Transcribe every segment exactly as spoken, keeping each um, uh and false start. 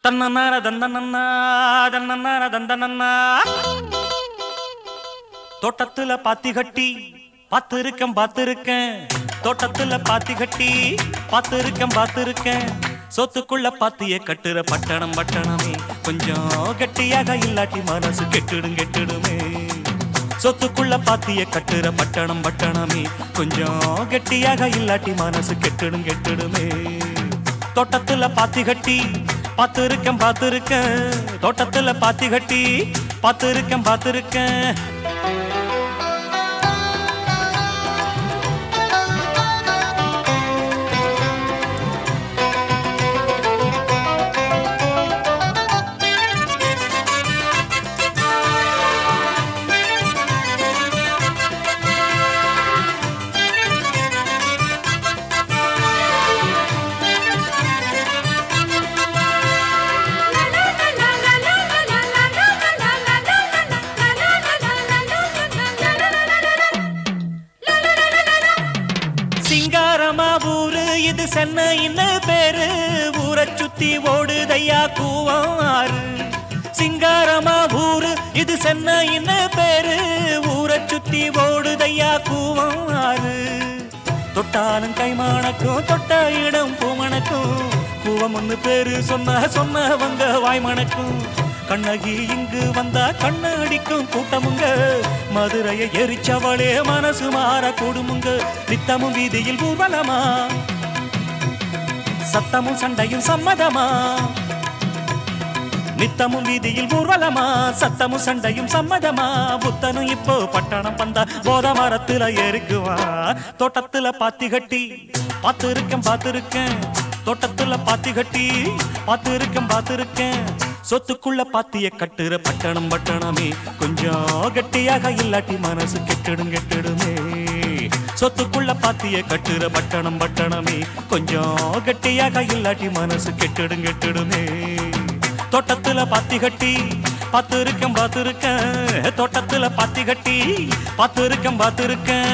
தன்னன்னார தந்தனன்னா தன்னன்னார தந்தனன்னா தோட்டத்துல பாத்தி கட்டி பாத்திருக்கேன் பாத்திருக்கேன் தோட்டத்துல பாத்தி கட்டி பாத்திருக்கேன் பாத்திருக்கேன் சொத்துக்குள்ள பாத்திய கட்டுற பட்டணம் பட்டணமே கொஞ்சம் கெட்டியாக இல்லாட்டி மனசு கெட்டுடும் கெட்டுடுமே சொத்துக்குள்ள பாத்திய கட்டுற பட்டணம் பட்டணமே கொஞ்சம் கெட்டியாக இல்லாட்டி மனசு கெட்டுடும் கெட்டுடுமே தோட்டத்துல பாத்தி கட்டி பாத்திருக்கேன் பாத்திருக்கேன் தோட்டத்துல பாத்தி கட்டி பாத்திருக்கேன் பாத்திருக்கேன் சென்னை என்ன பேரு ஊரை சுத்தி ஓடுதையா கூவாறு சிங்காரமா ஊரு இது சென்னை என்ன பேரு ஊரை சுத்தி ஓடுதையா கூவாறு தொட்டாலும் கைமானக்கும் தொட்ட இடம் பூமணக்கும் கூவம் ஒன்னு பேரு சொன்ன சொன்னவங்க வாய்மணக்கும் கண்ணகி இங்கு வந்தா கண்ண அடிக்கும் கூட்டமுங்க மதுரையை எரிச்சவளே மனசு மாற கூடுமுங்க நித்தமும் வீதியில் ஊர்வலமா சத்தமும் சண்டையும் சம்மதமா நித்தமும் வீதியில் ஊர்வலமா சத்தமும் சண்டையும் சம்மதமா புத்தனும் இப்போ பட்டணம் வந்தா போத மரத்துல ஏறுக்குவா தோட்டத்துல பாத்தி கட்டி பாத்திருக்கேன் பாத்திருக்கேன் தோட்டத்துல பாத்தி கட்டி பாத்திருக்கேன் பாத்திருக்கேன் சொத்துக்குள்ள பாத்திய கட்டுற பட்டணம் பட்டணமே கொஞ்சம் கெட்டியாக இல்லாட்டி மனசு கெட்டிடும் கெட்டிடுமே சொத்துக்குள்ள பாத்திய கட்டுற பட்டணம் பட்டணமே கொஞ்சம் கெட்டியாக இல்லாட்டி மனசு கெட்டிடும் கெட்டிடுமே தோட்டத்துல பாத்தி கட்டி பாத்திருக்கேன் பாத்திருக்கேன் தோட்டத்துல பாத்தி கட்டி பாத்திருக்கேன் பாத்திருக்கேன்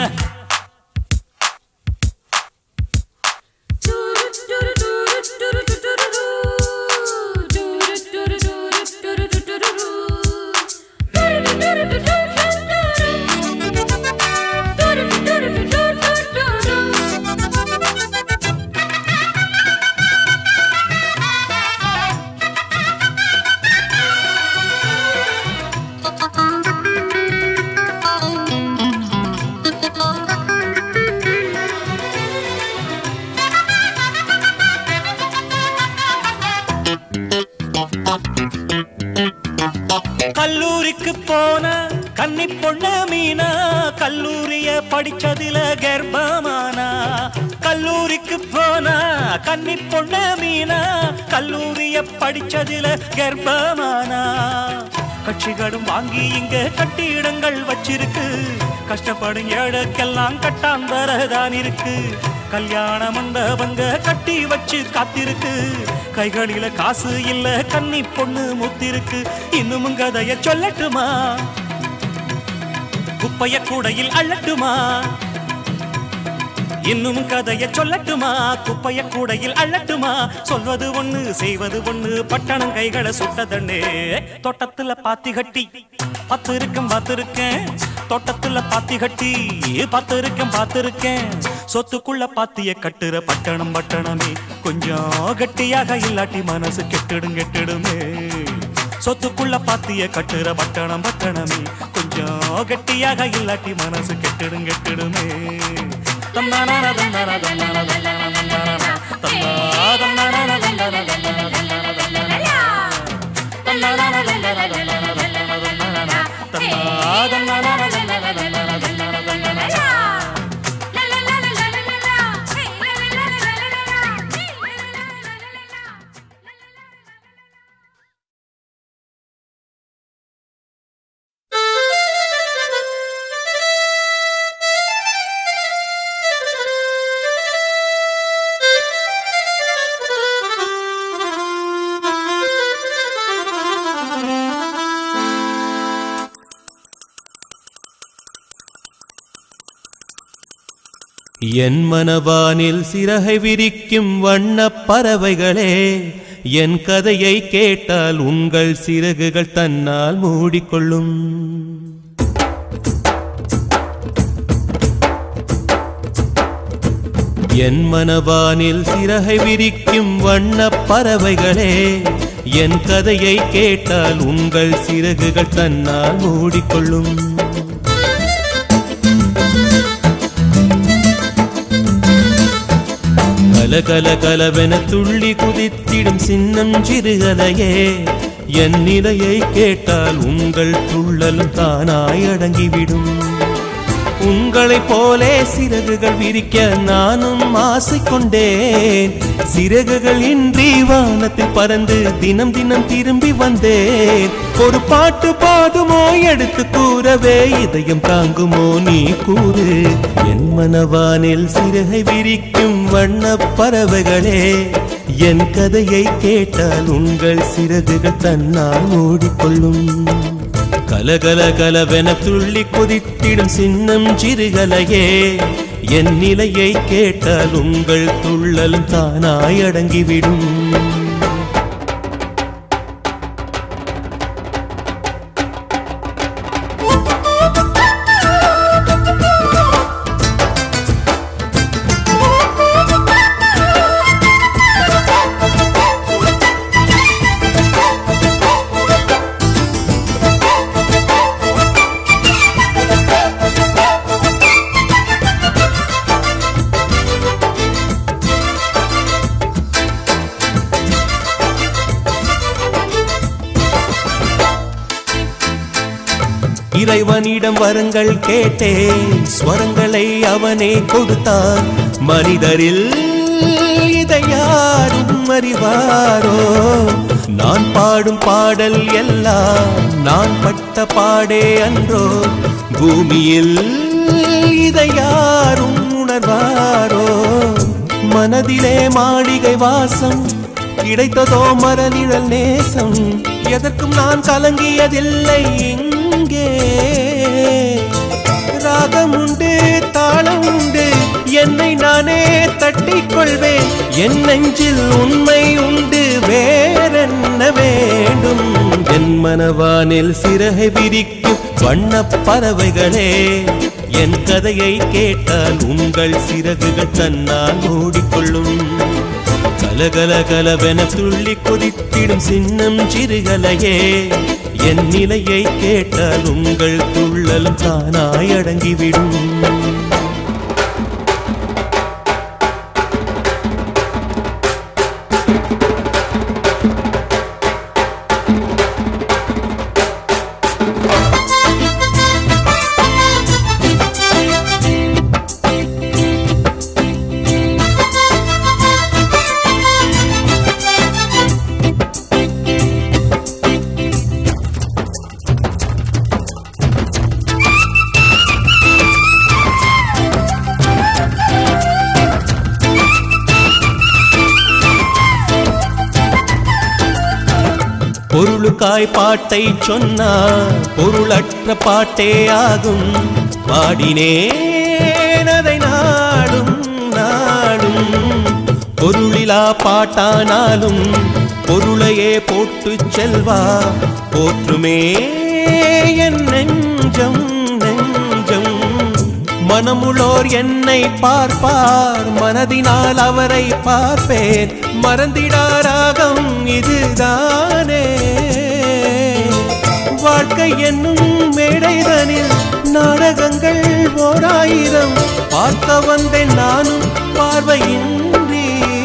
கல்லூரிக்கு போன கன்னி பொண்ணு மீனா கல்லூரிய படிச்சதில கர்ப்பமானா கல்லூரிக்கு போன கன்னி பொண்ணு மீனா கல்லூரிய படிச்சதில கர்ப்பமானா கட்சிகளும் வாங்கி இங்க கட்டிடங்கள் வச்சிருக்கு கஷ்டப்படும் ஏழைக்கெல்லாம் கட்டாந்தரதான் இருக்கு கல்யாண மண்டபங்க கட்டி வச்சு காத்திருக்கு கைகளில காசு இல்ல கன்னி பொண்ணு முத்திருக்கு இன்னும் கதைய சொல்லட்டுமா குப்பைய கூடையில் அள்ளட்டுமா இன்னும் கதைய சொல்லட்டுமா குப்பைய கூடையில் அள்ளட்டுமா சொல்வது ஒண்ணு செய்வது ஒண்ணு பட்டணம் கைகளை சுட்டதண்ணே தோட்டத்துல பாத்தி கட்டி பாத்திருக்கேன் பாத்திருக்கேன் தோட்டத்துல பாத்தி கட்டி பாத்திருக்கேன் பாத்திருக்கேன் சொத்துக்குள்ள பாத்திய கட்டுற பட்டணம் பட்டணமே கொஞ்சம் கெட்டியாக இல்லாட்டி மனசு கெட்டிடும் கெட்டிடுமே சொத்துக்குள்ள பாத்திய கட்டுற பட்டணம் பட்டணமே கொஞ்சம் கெட்டியாக இல்லாட்டி மனசு கெட்டிடும் கெட்டிடுமே தன்னான தன்னான தன்னான தன்னான தன்னான தன்னான என் மனவானில் சிறகை விரிக்கும் வண்ணப் பறவைகளே என் கதையை கேட்டால் உங்கள் சிறகுகள் தன்னால் மூடிக்கொள்ளும். என் மனவானில் சிறகை விரிக்கும் வண்ணப் பறவைகளே, என் கதையை கேட்டால் உங்கள் சிறகுகள் தன்னால் மூடிக்கொள்ளும். கல கல கலவென துள்ளி குதித்திடும் சின்னம் சிறுகலையே, என் நிலையை கேட்டால் உங்கள் துள்ளலும் தானாய் அடங்கிவிடும். உங்களைப் போலே சிறகுகள் விரிக்க நானும் ஆசை கொண்டேன். சிறகுகள் இன்றி வானத்தில் பறந்து தினம் தினம் திரும்பி வந்தேன். ஒரு பாட்டு பாடுமோ எடுத்து கூறவே, இதயம் தாங்குமோ நீ கூறு. என் மனவானில் சிறகை விரிக்கும் வண்ணப் பறவைகளே, என் கதையை கேட்டால் உங்கள் சிறகுகள் தன்னால் மூடிக்கொள்ளும். கலகல கலவென துள்ளி குதித்திடும் சின்னம் சிறுகலையே, என் நிலையை கேட்டால் உங்கள் துள்ளலும் தானாய் அடங்கிவிடும். இறைவனிடம் வரங்கள் கேட்டேன், ஸ்வரங்களை அவனே கொடுத்தான். மனிதரில் இதை யாரும் அறிவாரோ? நான் பாடும் பாடல் எல்லாம் நான் பட்ட பாடே அன்றோ? பூமியில் இதை யாரும் உணர்வாரோ? மனதிலே மாளிகை வாசம், கிடைத்ததோ மரநிழல் நேசம். எதற்கும் நான் கலங்கியதில்லை. இங்கே ராகம் உண்டு, தாளம் உண்டு, என்னை நானே தட்டிக் கொள்வேன். என் நெஞ்சில் உண்மை உண்டு, வேறென்ன வேண்டும்? என் மனவானில் சிறகை விரிக்கும் வண்ணப் பறவைகளே, என் கதையை கேட்டால் உங்கள் சிறகுகள் தன்னால் மூடிக்கொள்ளும். கலகல கலவென துள்ளி கொதித்திடும் சின்னம் சிறுகலையே, என் நிலையை கேட்டால் உங்கள் துள்ளலும் தானாய் அடங்கிவிடும். பொருளுக்காய் பாட்டை சொன்னார், பொருளற்ற பாட்டே ஆகும். பாடினேன் அதை நாடும் நாடும். பொருளிலா பாட்டானாலும் பொருளையே போட்டு செல்வா போற்றுமே என் நெஞ்சம் நெஞ்சம். மனமுள்ளோர் என்னை பார்ப்பார், மனதினால் அவரை பார்ப்பேன். மறந்திடாராகம் இதுதானே வாழ்க்கை என்னும் மேடைதனில் நாடகங்கள் ஓராயிரம் பார்க்க வந்தேன் நானும் பார்வையின்றி.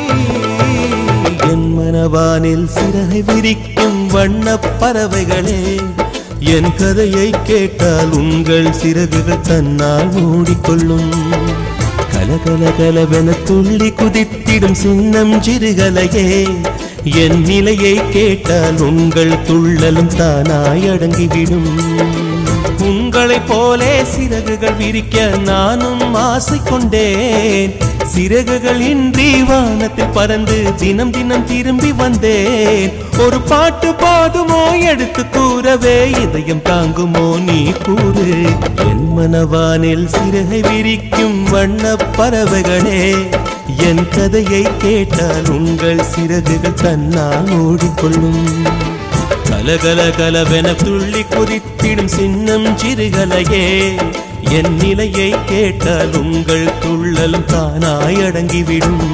என் மனவானில் சிறகை விரிக்கும் வண்ணப் பறவைகளே, என் கதையை கேட்டால் உங்கள் சிறகுகள் தன்னால் மூடிக்கொள்ளும். கலகல கலவென துள்ளி குதித்திடும் சின்னம் சிறுகலையே, என் நிலையை கேட்டால் உங்கள் துள்ளலும் தானாய் அடங்கிவிடும். உங்களைப் போலே சிறகுகள் விரிக்க நானும் ஆசை கொண்டேன். சிறகுகள் இன்றி வானத்தில் பறந்து தினம் தினம் திரும்பி வந்தேன். ஒரு பாட்டு போதுமோ எடுத்து கூறவே இதயம் தாங்குமோ நீ கூறு என் மனவானில் சிறகை விரிக்கும் வண்ணப் பறவைகளே என் கதையை கேட்டால் உங்கள் சிறகுகள் தன்னால் மூடிக்கொள்ளும் கலகல கலவென துள்ளி குதித்திடும் சின்னம் சிறுகலையே என் நிலையை கேட்டால் உங்கள் துள்ளலும் தானாய் அடங்கிவிடும்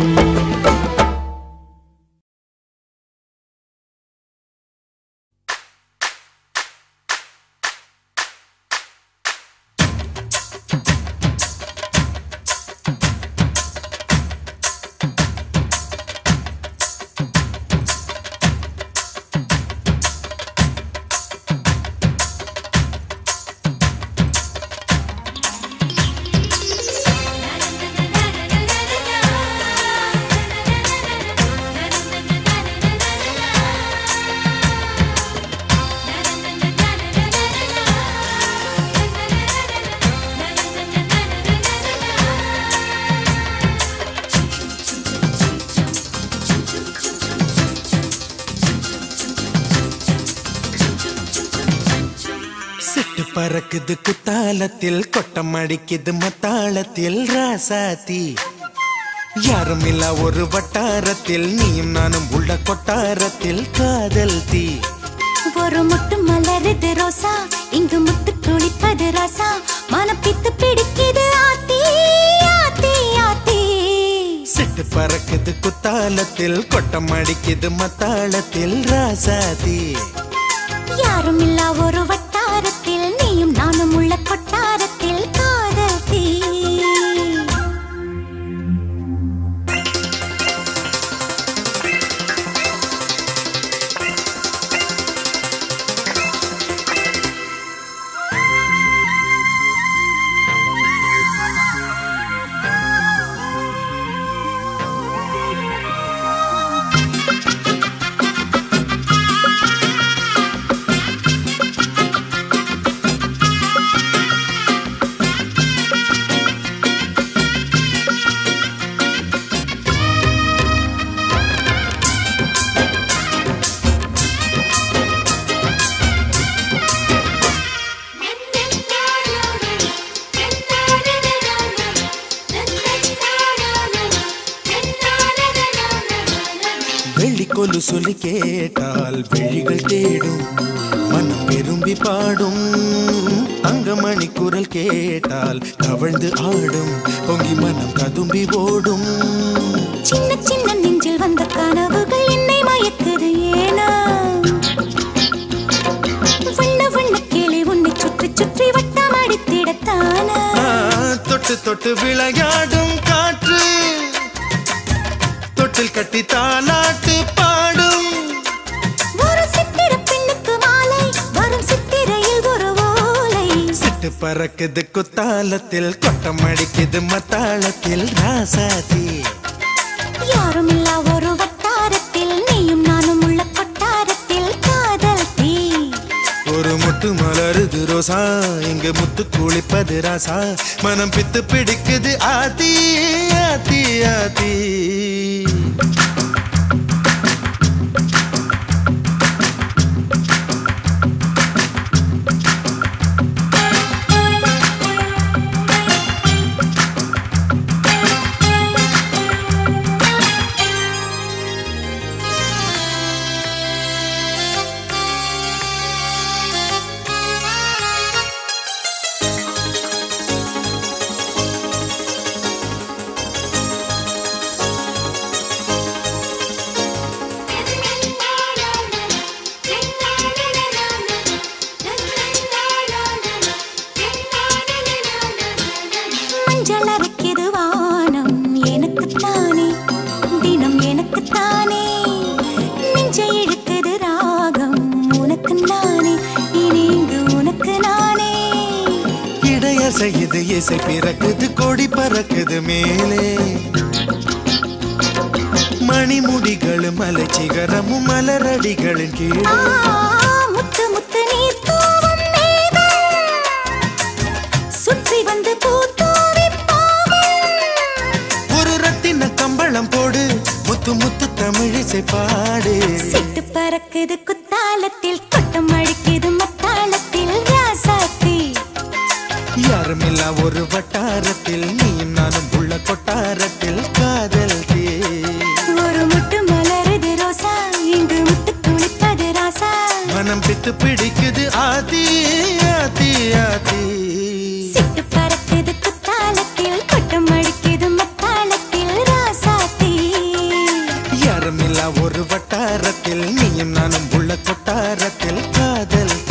பறக்குது குத்தாலத்தில் கொட்டம் அடிக்குது மத்தாளத்தில் ராசாத்தி யாரும் இல்ல ஒரு வட்டாரத்தில் நீயும் நானும் உள்ள கொட்டாரத்தில் காதல் தீ ஒரு முட்டு மலருது ரோசா இங்கு முத்து குளிப்பது ராசா மனப்பித்து பிடிக்குது ஆத்தி ஆத்தி ஆத்தி சிட்டு பறக்குது குத்தாலத்தில் கொட்டம் அடிக்குது மத்தாளத்தில் ராசாத்தி யாரும் இல்ல ஒரு வட்டாரத்தில் நீயும் நானும் உள்ள கொட்டாரத்தில் காதல் தீ கொலு சொல்லி கேட்டால் விழிகள் தேடும் மனம் விரும்பி பாடும் தங்கமணி குரல் கேட்டால் தவழ்ந்து ஆடும் பொங்கி மனம் கதும்பி ஓடும் சின்ன சின்ன நெஞ்சில் வந்த கனவுகள் என்னை மயக்குது ஏனா வண்ண வண்ண கிளி உன்னை சுற்றி சுற்றி வட்டம் அடித்திடத்தானா தொட்டு தொட்டு விளையாடும் காற்று தொட்டில் கட்டி தாலாட்டு பாடும் ஒரு சித்திர பெண்ணுக்கு மாலை வரும் சித்திரையில் ஒரு ஓலை சிட்டு பறக்குது குத்தாலத்தில் கொட்டம் அடிக்குது மத்தாளத்தில் ராசாத்தி யாரும் இல்ல ஒரு வட்டாரத்தில் நீயும் நானும் உள்ள கொட்டாரத்தில் காதல் தீ ஒரு முட்டு மலருது ரோசா இங்கு முத்து குளிப்பது ராசா மனம் பித்து பிடிக்குது ஆத்தி ஆத்தி ஆத்தி செய்யுது இசை பிறக்குது கொடி பறக்குது மேலே மணிமுடிகளும் மலை சிகரமும் மலரடிகளின் கீழே முத்து முத்து நீர் தூவும் மேகம் சுற்றி வந்து பூத்தூவி ஒரு ரத்தின கம்பளம் போடு முத்து முத்து தமிழிசை பாடு சிட்டு பறக்குது பறக்குது குத்தாலத்தில் கொட்டம் அடிக்குது மத்தாளத்தில் ராசாத்தி யாருமில்லா ஒரு வட்டாரத்தில் நீயும் நானும் உள்ள கொட்டாரத்தில் காதல் தீ ஒரு முட்டு மலருது ரோசா இங்கு முத்து குளிப்பது ராசா மனம் பித்து பிடிக்குது ஆதி ஆதி ஆதி சிட்டு பறக்குது குத்தாலத்தில் கொட்டம் அடிக்குது மத்தாளத்தில் ராசாத்தி யாருமில்லா ஒரு வட்டாரத்தில் நீயும் நானும் உள்ள கொட்டாரத்தில் காதல் தீ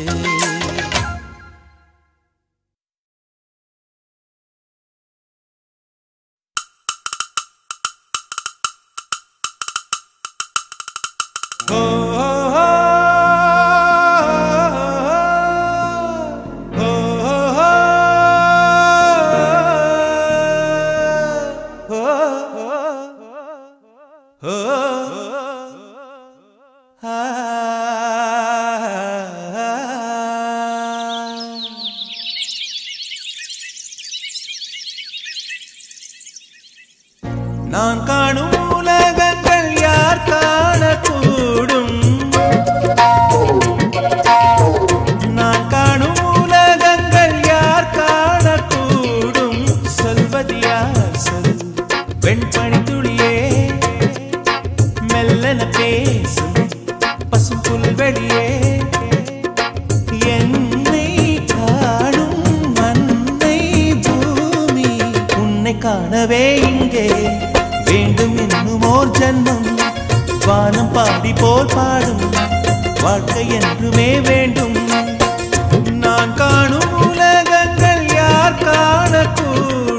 நான் காணும் உலகங்கள் யார் காணக்கூடும் நான் காணும் உலகங்கள் யார் காணக்கூடும் சொல்வது யார் சொல் வெண்பனி துளியே மெல்லன பேசும் பசும் புல்வெளியே என்னை காணும் மண்ணை பூமி உன்னை காணவே இங்கே வேண்டும் இன்னும் ஓர் ஜன்மம் வானம் பாடி போல் பாடும் வாழ்க்கை என்றுமே வேண்டும் நான் காணும் உலகங்கள் யார் காணக்கூடும்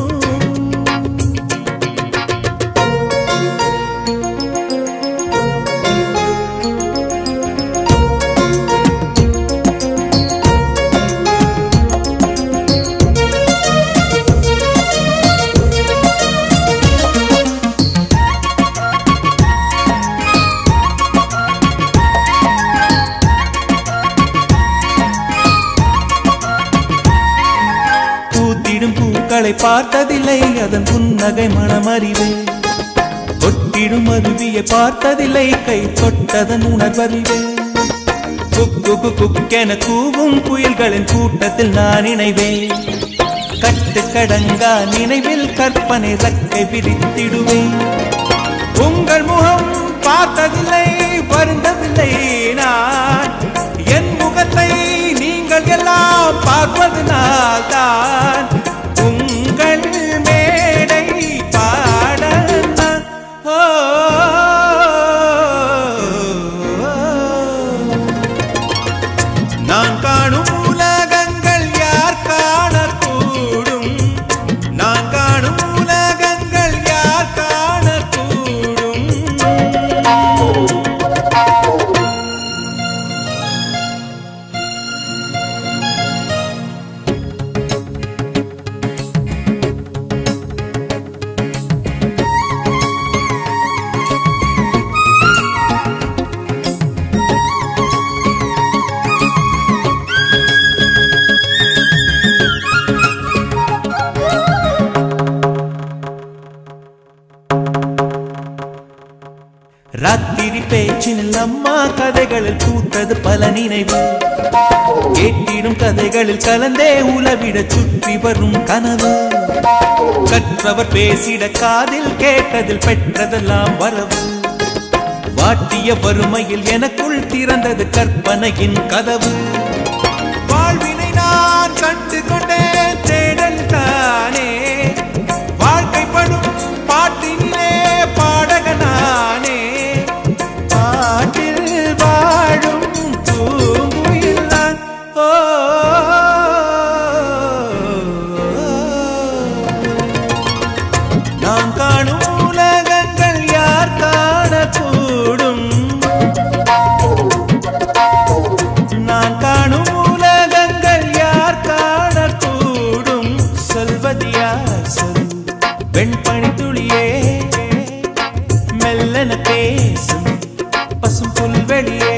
பூக்களை பார்த்ததில்லை அதன் புன்னகை மனமறிவு ஒட்டிடும் அருவியை பார்த்ததில்லை கை தொட்டதன் உணர்வறிவு குக்கு குக்கென கூவும் புயல்களின் கூட்டத்தில் நான் இணைவேன் கட்டு கடங்கா நினைவில் கற்பனை ரக்கை விரித்திடுவேன் உங்கள் முகம் பார்த்ததில்லை வருந்ததில்லை நான் என் முகத்தை நீங்கள் எல்லாம் பார்ப்பதனால் தான் உங்கள் மேடை பாட நான் காணும் உலகங்கள் யார் காணக்கூடும் நான் காணும் உலகங்கள் யார் காணக்கூடும் ராத்திரி பேச்சினில் அம்மா கதைகளில் பூத்தது பல நினைவு கேட்டிடும் கதைகளில் கலந்தே உலவிட சுற்றி வரும் கனவு கற்றவர் பேசிட காதில் கேட்டதில் பெற்றதெல்லாம் வரவு வாட்டிய வறுமையில் எனக்குள் திறந்தது கற்பனையின் கதவு வாழ்வினை நான் கண்டு கொண்டேன் தேடல் தானே வாழ்க்கைப்படும் பாட்டினிலே பாடகனானே பாட்டில் வாழும் பூங்குயில் நான் ஓ நான் காணும் உலகங்கள் யார் காணக்கூடும் நான் காணும் உலகங்கள் யார் காணக்கூடும் சொல்வது யார் சொல் வெண்பனி துளியே மெல்லன பேசும் பசும் புல்வெளியே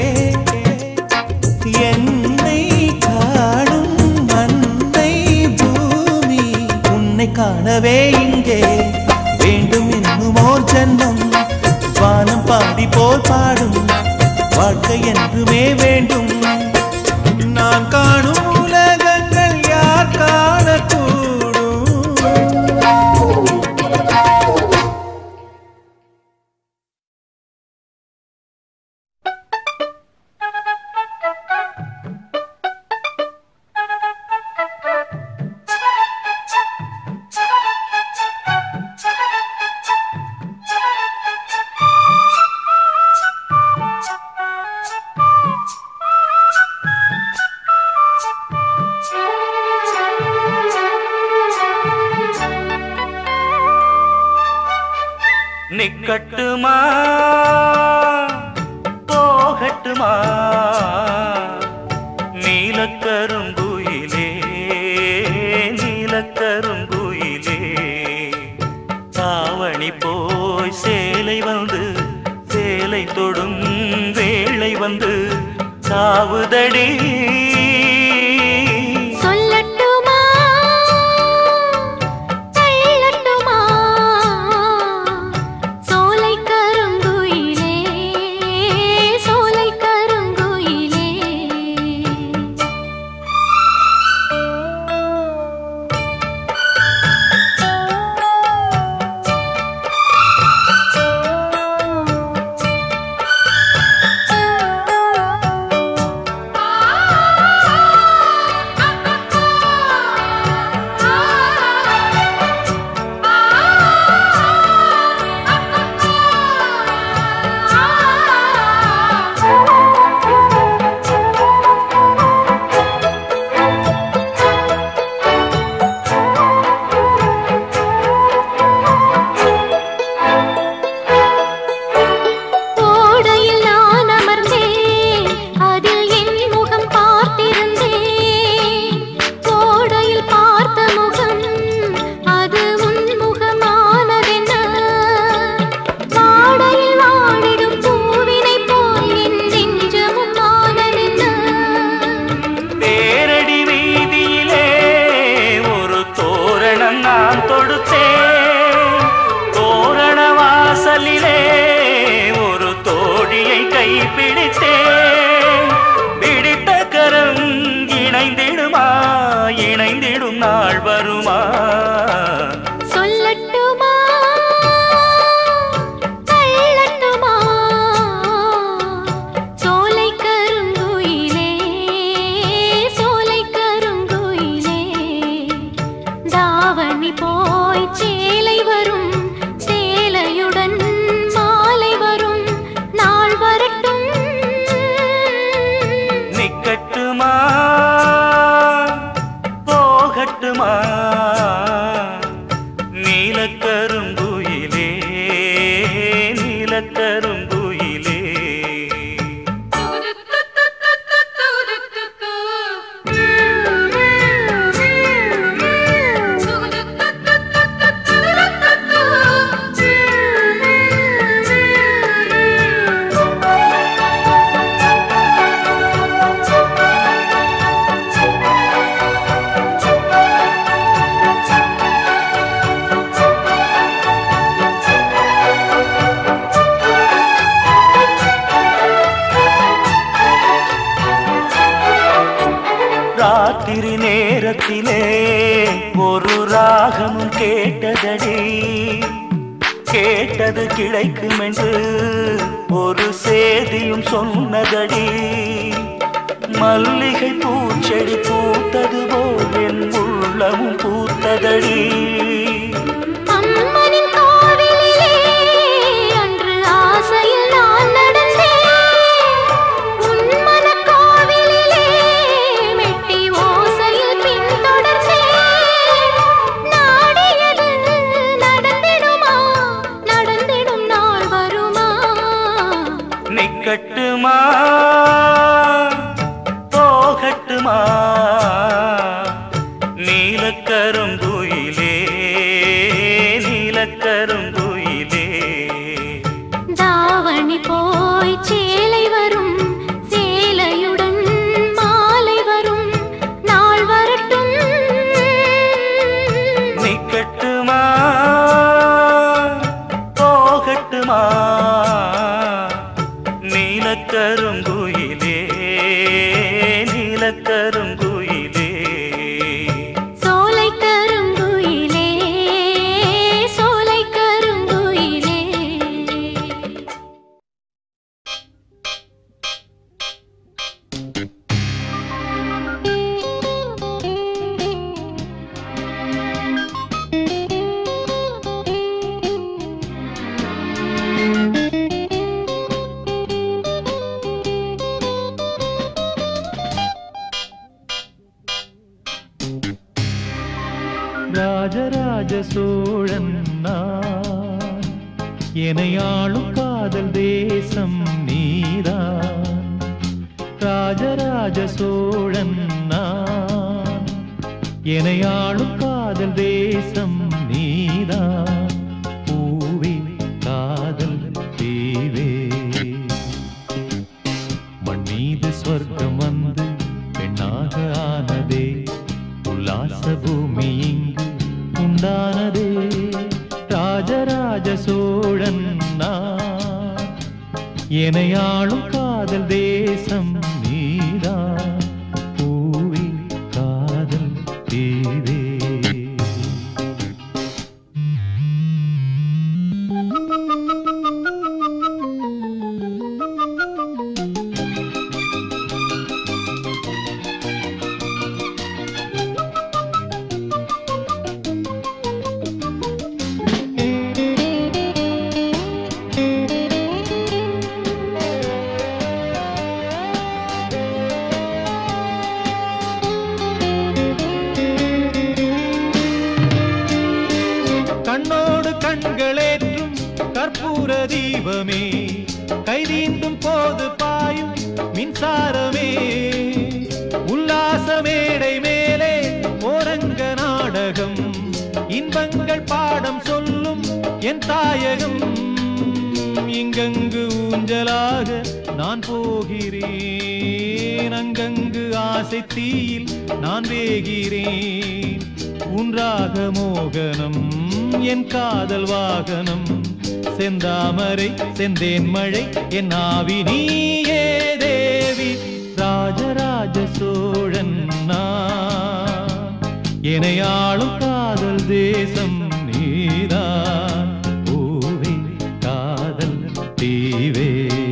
என்னை காணும் மண்ணை பூமி உன்னை காணவே இங்கே வேண்டும் இன்னும் ஓர் ஜன்மம் வானம் பாடி போல் பாடும் வாழ்க்கை என்றுமே வேண்டும். நான் காணும் உலகங்கள் யார் காணக்கூடும்? நிக்கட்டுமா போகட்டுமா நீலக்கருங்குயிலே நீலக்கருங்குயிலே தாவணி போய் சேலை வந்து சேலை தொடும் வேளை வந்து சாவுதடி ராத்திரி நேரத்திலே ஒரு ராகமும் கேட்டதடி கேட்டது கிடைக்கும் என்று ஒரு சேதியும் சொன்னதடி மல்லிகை பூச்செடி பூத்தது போல் என் உள்ளமும் பூத்ததடி நிக்கட்டுமா போகட்டுமா நீலக்கருங்குயிலே நீலக்கருங்குயிலே தாவணி போய் சேலை வரும் சேலையுடன் மாலை வரும் நாள் வரட்டும் நிக்கட்டுமா போகட்டுமா நீலக்கரும் கருங்குயிலே நீலக்கருங்குயிலே சோலை கருங்குயிலே சோலை கருங்குயிலே ராஜராஜ சோழன் நான் எனையாளும் காதல் தேசம் நீதான் ராஜராஜ சோழன் நான் எனையாளும் காதல் தேசம் நீதான் பூவே காதல் தீவே மண் மீது சொர்க்கம் வந்து பெண்ணாக ஆனதே உல்லாச பூமி இங்கு உண்டானதே ராஜராஜ சோழன் நான் எனையாளும் காதல் தேசம் நீதான் பூவே காதல் தீவே கண்ணோடு கண்களேற்றும் கற்பூர தீபமே கைதீண்டும் போது பாயும் மின்சாரமே உல்லாச மேடை மேலே ஓரங்க நாடகம் இன்பங்கள் பாடம் சொல்லும் என் தாயகம் இங்கங்கு ஊஞ்சலாக நான் போகிறேன் அங்கங்கு ஆசை தீயில் நான் வேகிறேன் உன்றாக மோகனம் என் காதல் வாகனம் செந்தாமரை செந்தேன் மழை என் ஆவி நீயே தேவி ராஜராஜ சோழன் நான் எனையாளும் காதல் தேசம் நீதான் பூவே காதல் தீவே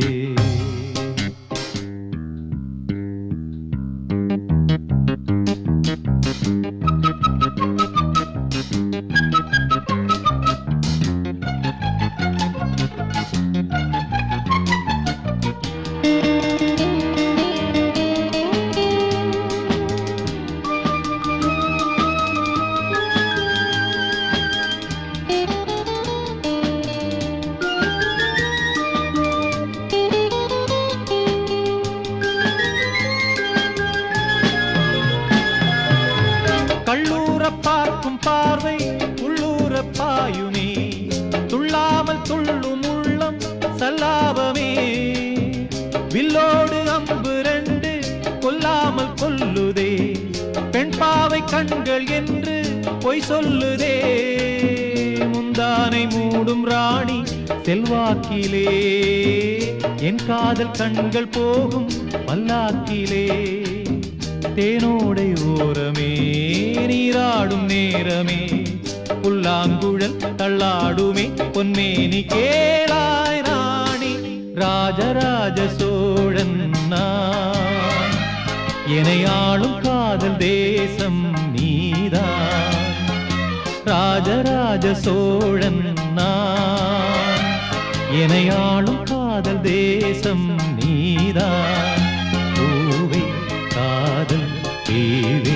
கள்ளூர பார்க்கும் பார்வை உள்ளூர பாயுமே துள்ளாமல் துள்ளும் உள்ளம் சல்லாபமே வில்லோடு அம்பு ரெண்டு கொல்லாமல் கொல்லுதே பெண் பாவை கண்கள் என்று பொய் சொல்லுதே முந்தானை மூடும் ராணி செல்வாக்கிலே என் காதல் கண்கள் போகும் பல்லாக்கிலே தேனோடை ஓரமே நீராடும் நேரமே புல்லாங்குழல் தள்ளாடுமே பொன்மேனி கேளாய் ராணி ராஜராஜ சோழன் நான் எனையாளும் காதல் தேசம் நீதான் ராஜராஜ சோழன் நான் எனையாளும் காதல் தேசம் நீதான் பூவே காதல் தீவே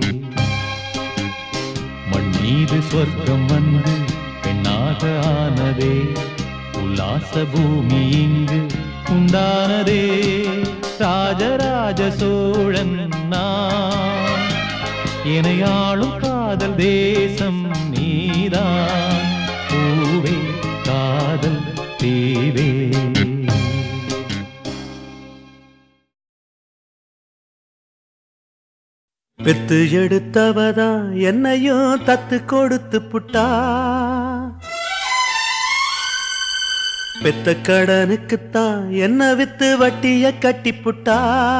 மண் மீது சொர்க்கம் வந்து பெண்ணாக ஆனதே உல்லாச பூமி இங்கு உண்டானதே ராஜராஜ சோழன் நான் எனையாளும் காதல் தேசம் நீதான் பூவே காதல் தீவே பெத்து எடுத்தவதா என்னையும் தத்து கொடுத்து புட்டா பெத்த கடனுக்குத்தான் என்ன வித்து வட்டிய கட்டிப்புட்டா.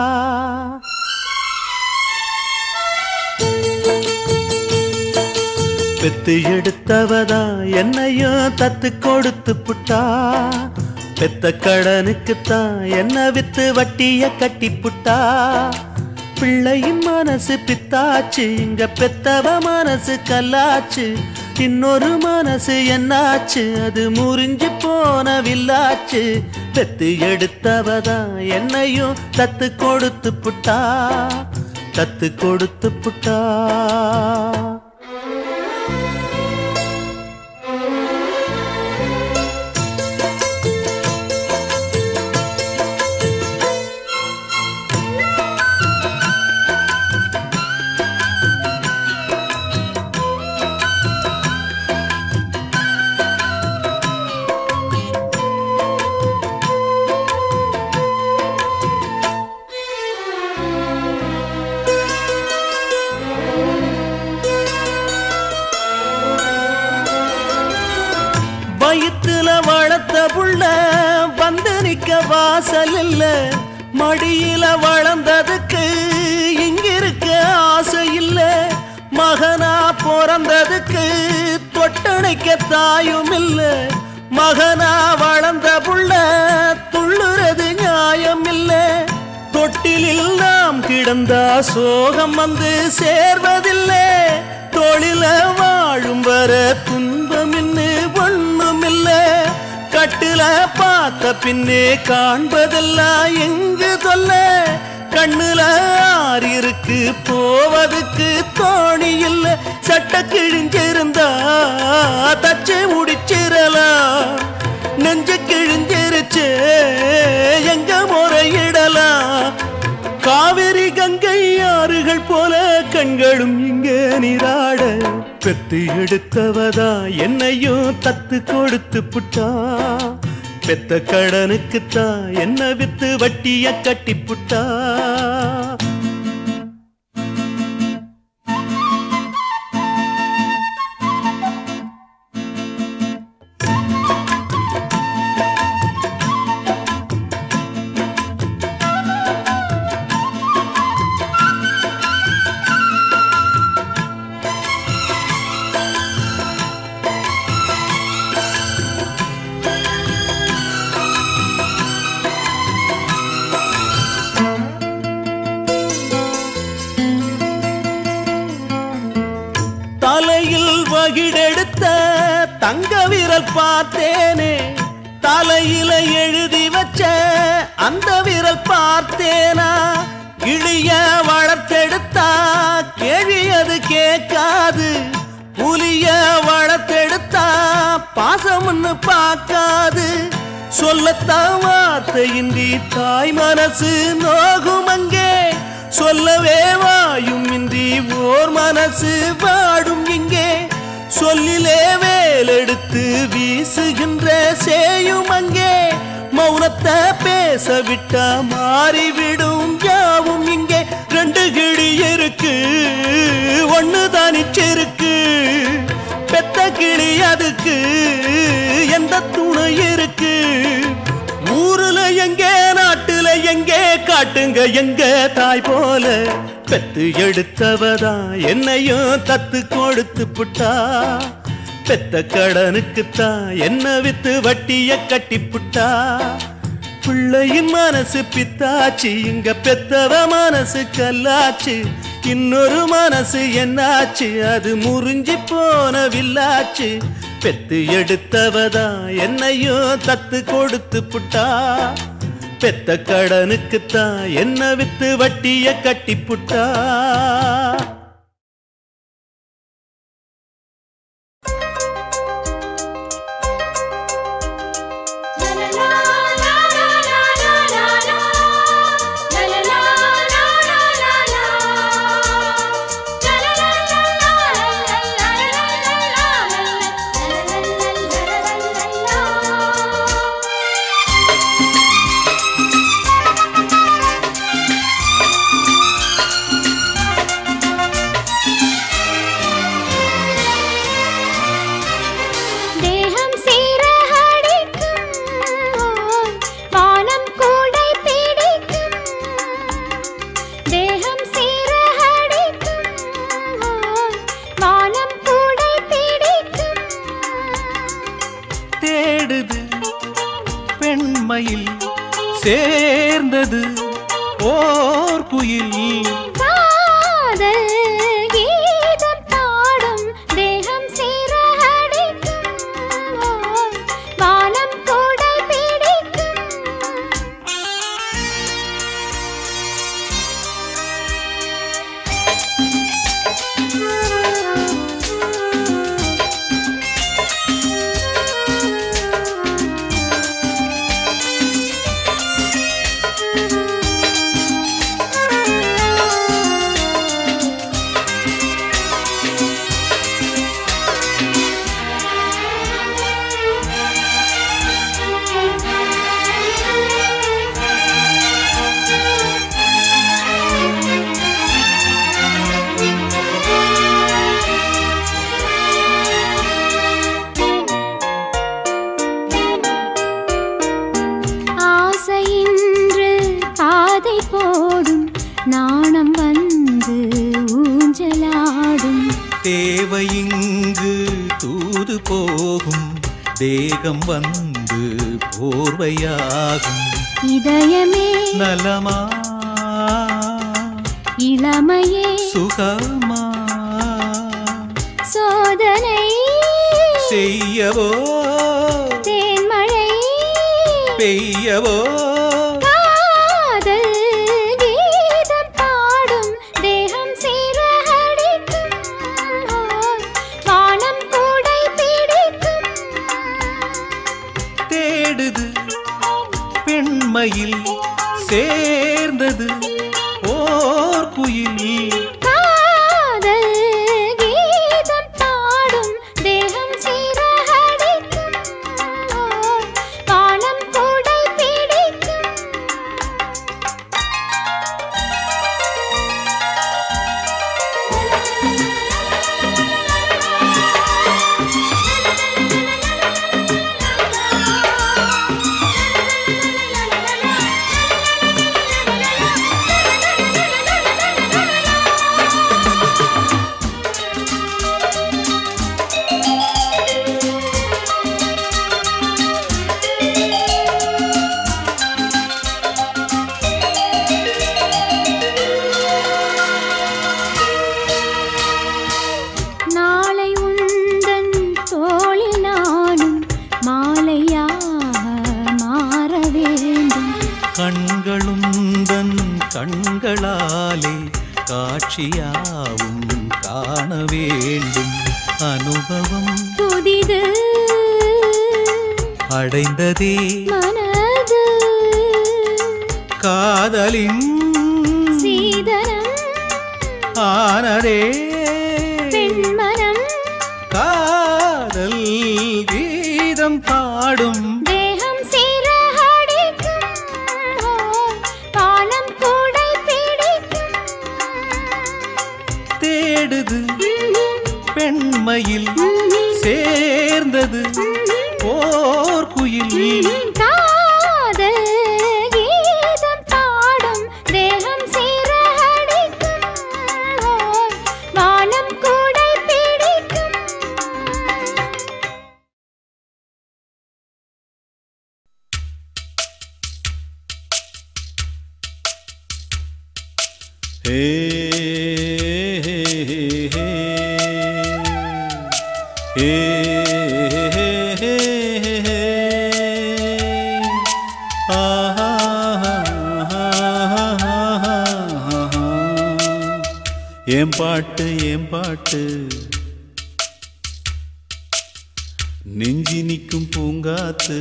பெத்து எடுத்தவதா என்னையும் தத்து கொடுத்து புட்டா. பெத்த கடனுக்குத்தான் என்ன வித்து வட்டிய கட்டிப்புட்டா. பிள்ளையின் மனசு பித்தாச்சு, இங்க பெத்தவ மனசு கல்லாச்சு. இன்னொரு மனசு என்னாச்சு, அது முறிஞ்சு போன வில்லாச்சு. பெத்து எடுத்தவதா என்னையும் தத்து கொடுத்து புட்டா, தத்து கொடுத்து புட்டா. வயிற்றுல வளர்த்த புள்ள வந்து நிக்க வாசல் இல்ல. மடியில வளர்ந்ததுக்கு இங்கிருக்க ஆசை இல்ல. மகனா பிறந்ததுக்கு தொட்டணைக்க தாயும் இல்ல. மகனா வளர்ந்த புள்ள துள்ளுறது நியாயம் இல்ல. தொட்டிலில் நாம் கிடந்தா சோகம் வந்து சேர்வதில்லை. தொழில வாழும் வர துன்பம் இன்னு ஒண்ணும் இல்ல. கட்டுல பார்த்த பின்னே காண்பதெல்லாம் எங்கு தொல்ல. கண்ணுல ஆறு இருக்கு போவதுக்கு தோணி இல்ல. சட்ட கிழிஞ்சிருந்தா தச்சு முடிச்சிடலாம். நெஞ்சு கிழிஞ்சிருச்சு எங்க முறையிடலாம். காவிரி கங்கை ஆறுகள் போல கண்களும் இங்கே நீராட. பெத்து எடுத்தவதா என்னையும் தத்து கொடுத்து புட்டா. பெத்த கடனுக்குத்தான் என்ன வித்து வட்டிய கட்டி புட்டா. தலையில் வகிடெடுத்த தங்க விரல் பார்த்தேனே. தலையில எழுதி வச்ச அந்த விரல் பார்த்தேனா. கிளிய வளர்த்தெடுத்தா கேள்வி அது கேட்காது. புலிய வளர்த்தெடுத்தா பாசம்னு பார்க்காது. சொல்லத்தான் வார்த்தையின்றி தாய் மனசு நோகும் அங்கே. சொல்லவே வாயும் இன்றி ஓர் மனசு வாடும் இங்கே. சொல்லிலே வேலெடுத்து வீசுகின்ற சேயும் அங்கே. மௌனத்தை பேச விட்டா மாறிவிடும் யாவும் இங்கே. ரெண்டு கிளி இருக்கு ஒண்ணு தானிச்சிருக்கு. பெத்த கிளி அதுக்கு எந்த துணை இருக்கு. ஊருல எங்கே நாட்டுல எங்கே காட்டுங்க எங்க தாய் போல. பெத்து எடுத்தவதா என்னையும் தத்து கொடுத்து புட்டா. பெத்த கடனுக்குத்தான் என்ன வித்து வட்டிய கட்டி புட்டா. பிள்ளையின் மனசு பித்தாச்சு, இங்க பெத்தவ மனசு கல்லாச்சு. இன்னொரு மனசு என்னாச்சு, அது முறிஞ்சி போன வில்லாச்சு. பெத்து எடுத்தவதா என்னையும் தத்து கொடுத்து புட்டா. பெத்த கடனுக்குத்தான் என்ன வித்து வட்டிய கட்டி புட்டா. ஓர் குயில் காதல் கீதம் பாடும் தேகம் சீரடிக்கும் வானம் கூடை பிடிக்கும் ஆசையின்று பாதை போடும் நாணம் வந்து ஊஞ்சலாடும் தேவையிங்கு தூது போகும் தேகம் வந்து போர்வையாகும் இதயமே நலமா இளமையே சுகமா சோதனை செய்யவோ தேன்மழை பெய்யவோ காதல் கீதம் பாடும் தேகம் சீரடிக்கும் வானம் கூடை பிடிக்கும் தேடுது பெண்மையில் சேர்ந்தது ஓர் குயில் காதல் கீதம் பாடும் தேகம் சீரடிக்கும் வானம் கூடை பிடிக்கும் நாளை உந்தன் தோளில் நானும் மாலையாக மாற வேண்டும் கண்களுந்தன் கண்களாலே காட்சியாவும் காண வேண்டும் அனுபவம் புதிது அடைந்ததே மனது காதலின் சீதனம் ஆனதே பெண்மனம் காதல் கீதம் பாடும் தேகம் சீரடிக்கும் வானம் கூடை பிடிக்கும் தேடுது பெண்மையில் சேர்ந்தது ஓர் குயில் காதல் கீதம் பாடும் தேகம் சீரடிக்கும் வானம் கூடை பிடிக்கும் ஹே ஹே ஹே ஹே ஏம் பாட்டு ஏம் பாட்டு நெஞ்சி நிற்கும் பூங்காத்து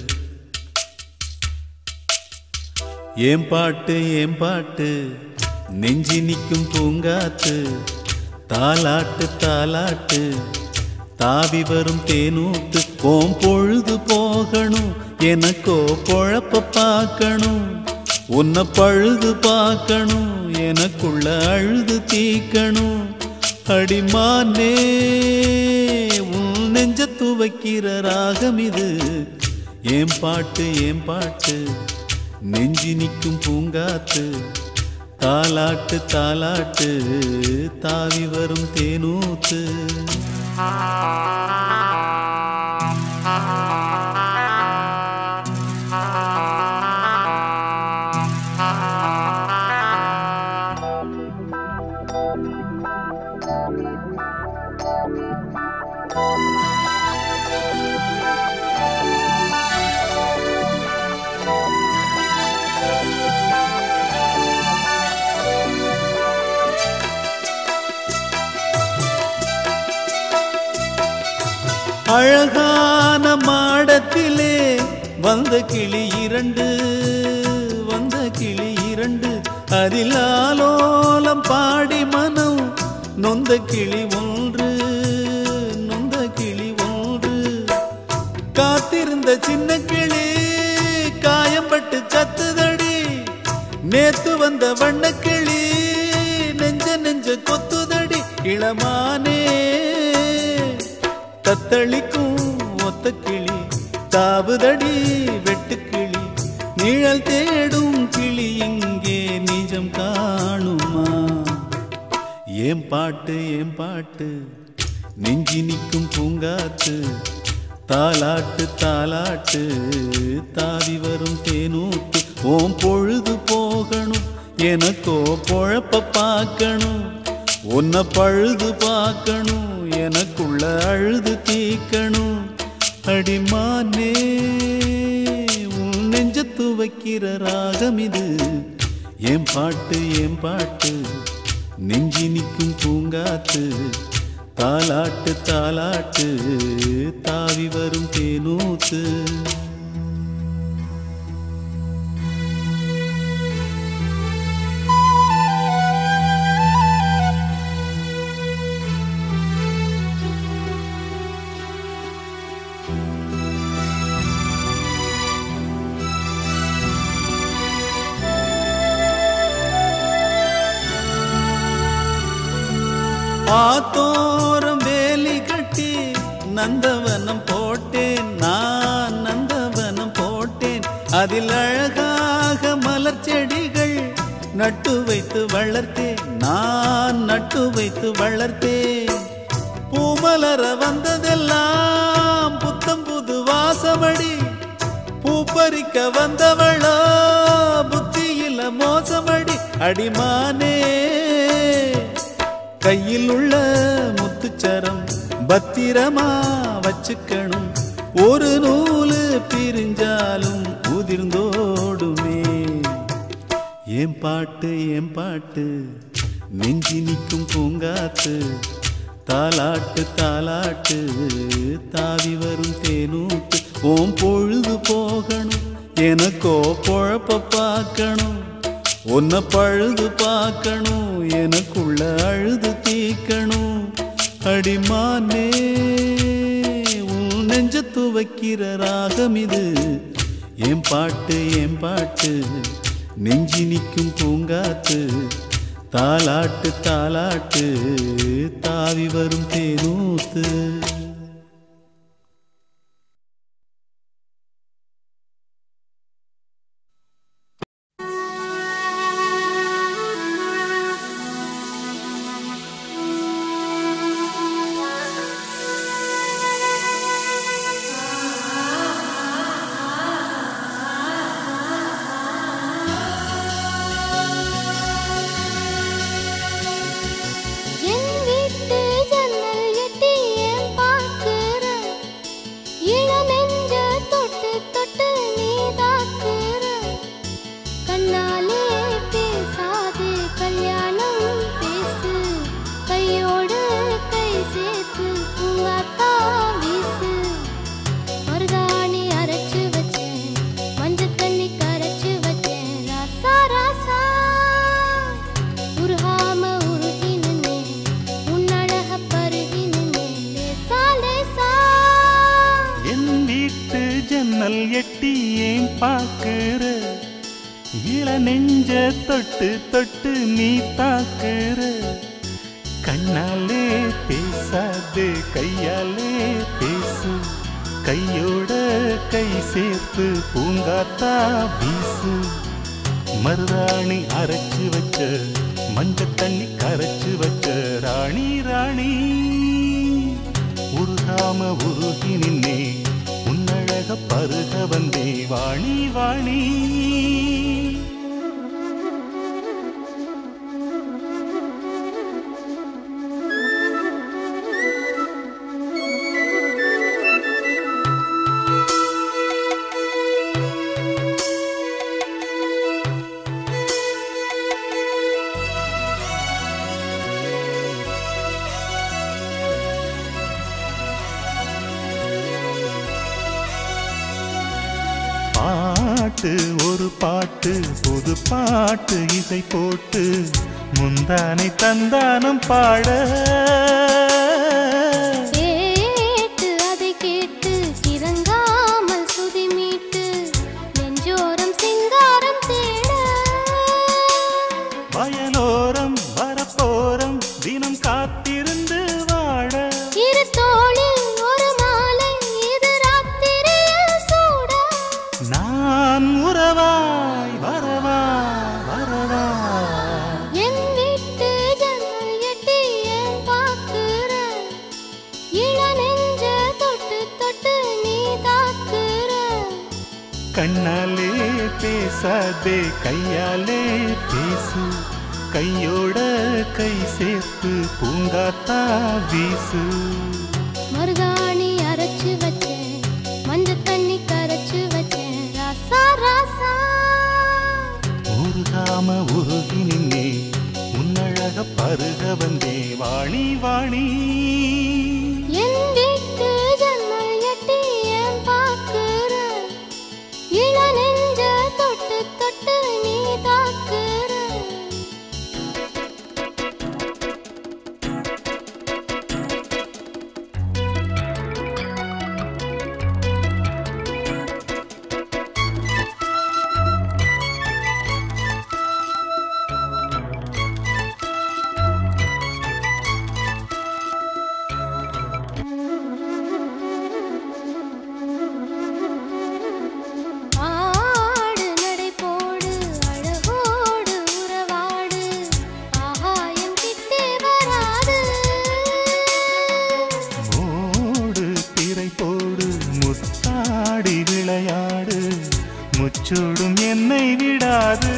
ஏம் பாட்டு ஏம் பாட்டு நெஞ்சி நிற்கும் பூங்காத்து தாலாட்டு தாலாட்டு தாவி வரும் தேனூத்து போம் பொழுது போகணும் எனக்கோ பொழப்ப பார்க்கணும் உன்னை பழுது பார்க்கணும் எனக்குள்ள அழுது தீக்கணும் அடிமானே உன் நெஞ்ச துவைக்கிற ராகம் இது ஏம் பாட்டு ஏம் பாட்டு நெஞ்சி நிற்கும் பூங்காத்து தாலாட்டு தாலாட்டு தாவி வரும் தேனூத்து அழகான மாடத்திலே வந்த கிளி இரண்டு வந்த கிளி இரண்டு அதில் ஆலோலம் பாடி மனம் நொந்த கிளி ஒன்று நொந்த கிளி ஒன்று காத்திருந்த சின்ன கிளி காயம்பட்டு சத்துதடி நேத்து வந்த வண்ணக்கிளி நெஞ்ச நெஞ்ச கொத்துதடி இளமானே தத்தளிக்கும் ஒத்த கிளி தாவுதடி வெட்டுக்கிளி நிழல் தேடும் கிளி இங்கே நிஜம் காணுமா ஏன் பாட்டு ஏன் பாட்டு நெஞ்சி நிற்கும் பூங்காத்து தாலாட்டு தாலாட்டு தாவி வரும் தேனூத்து ஓம் பொழுது போகணும் எனக்கோ பொழப்ப பார்க்கணும் உன்னை பழுது பார்க்கணும் எனக்குள்ள அழுது தீக்கணும் அடிமானே உன் நெஞ்சத்து வைக்கிற ராகம் இது ஏன் பாட்டு ஏன் பாட்டு நெஞ்சி நிற்கும் பூங்காத்து தாலாட்டு தாலாட்டு தாவி வரும் தேனூத்து ஆத்தோரம் வேலி கட்டி நந்தவனம் போட்டேன் நான் நந்தவனம் போட்டேன் அதில் அழகாக மலர் செடிகள் நட்டு வைத்து வளர்த்தேன் நான் நட்டு வைத்து வளர்த்தேன் பூமலர வந்ததெல்லாம் புத்தம் புது வாசமடி பூப்பறிக்க வந்தவளோ புத்தியில மோசமடி அடிமானே கையில் உள்ள முத்துச்சரம் பத்திரமா வச்சுக்கணும் ஒரு நூலு பிரிஞ்சாலும் உதிர்ந்தோடுமே ஏன் பாட்டு ஏன் பாட்டு நெஞ்சி நிற்கும் பூங்காத்து தாலாட்டு தாலாட்டு தாவி வரும் தேனூத்து ஓம் பொழுது போகணும் எனக்கோ பொழப்ப பார்க்கணும் உன்னை பழுது பார்க்கணும் எனக்குள்ள அழுது தீக்கணும் அடிமானே உன் நெஞ்சத்து வைக்கிற ராகம் இது ஏன் பாட்டு ஏன் பாட்டு நெஞ்சி நிற்கும் பூங்காத்து தாலாட்டு தாலாட்டு தாவி வரும் தேனூத்து தொட்டு தொட்டு நீ தாக்குற கண்ணாலே பேசாது கையாலே பேசு கையோட கை சேர்த்து பூங்காத்தா வீசு மருதாணி அரைச்சு வச்ச மஞ்ச தண்ணி கரைச்சு வச்ச ராணி ராணி உருகாம உருகி நின்னே உன்னழக பருக வந்தே வாணி வாணி பாட்டு புது பாட்டு இசை போட்டு முந்தானை தந்தானம் பாட கேட்டு அதை கேட்டு கிறங்காமல் சுதி மீட்டு நெஞ்சோரம் சிங்காரம் தேட வயலோரம் வரப்போரம் தினம் காத்திருந்து வாழ இரு தோளில் ஒரு மாலை இது ராத்திரியில் சூட நான் உறவாய் வரவா வரவா என் வீட்டு ஜன்னல் எட்டி ஏன் பார்க்கிற இள நெஞ்ச தொட்டு தொட்டு நீ தாக்குற கண்ணாலே பேசாதே கையாலே பேசு கையோட கை சேர்த்து பூங்காத்தா வீசு மருதாணி அரைச்சு வச்சேன் மஞ்சள் தண்ணி கரைச்சு வச்சேன் ராசா ராசா உருகாம உருகி நின்னே உன்னழக பருக வந்தே வாணி வாணி என் வீட்டு ஜன்னல் எட்டி ஏன் பார்க்கிற இள நெஞ்ச தொட்டு தொட்டு நீ தாக்குற ஆடு நடை போடு அழகோடு உறவாடு ஆகாயம் கிட்டே வராது மூடு திரை போடு முத்தாடி விளையாடு முச்சூடும் என்னை விடாது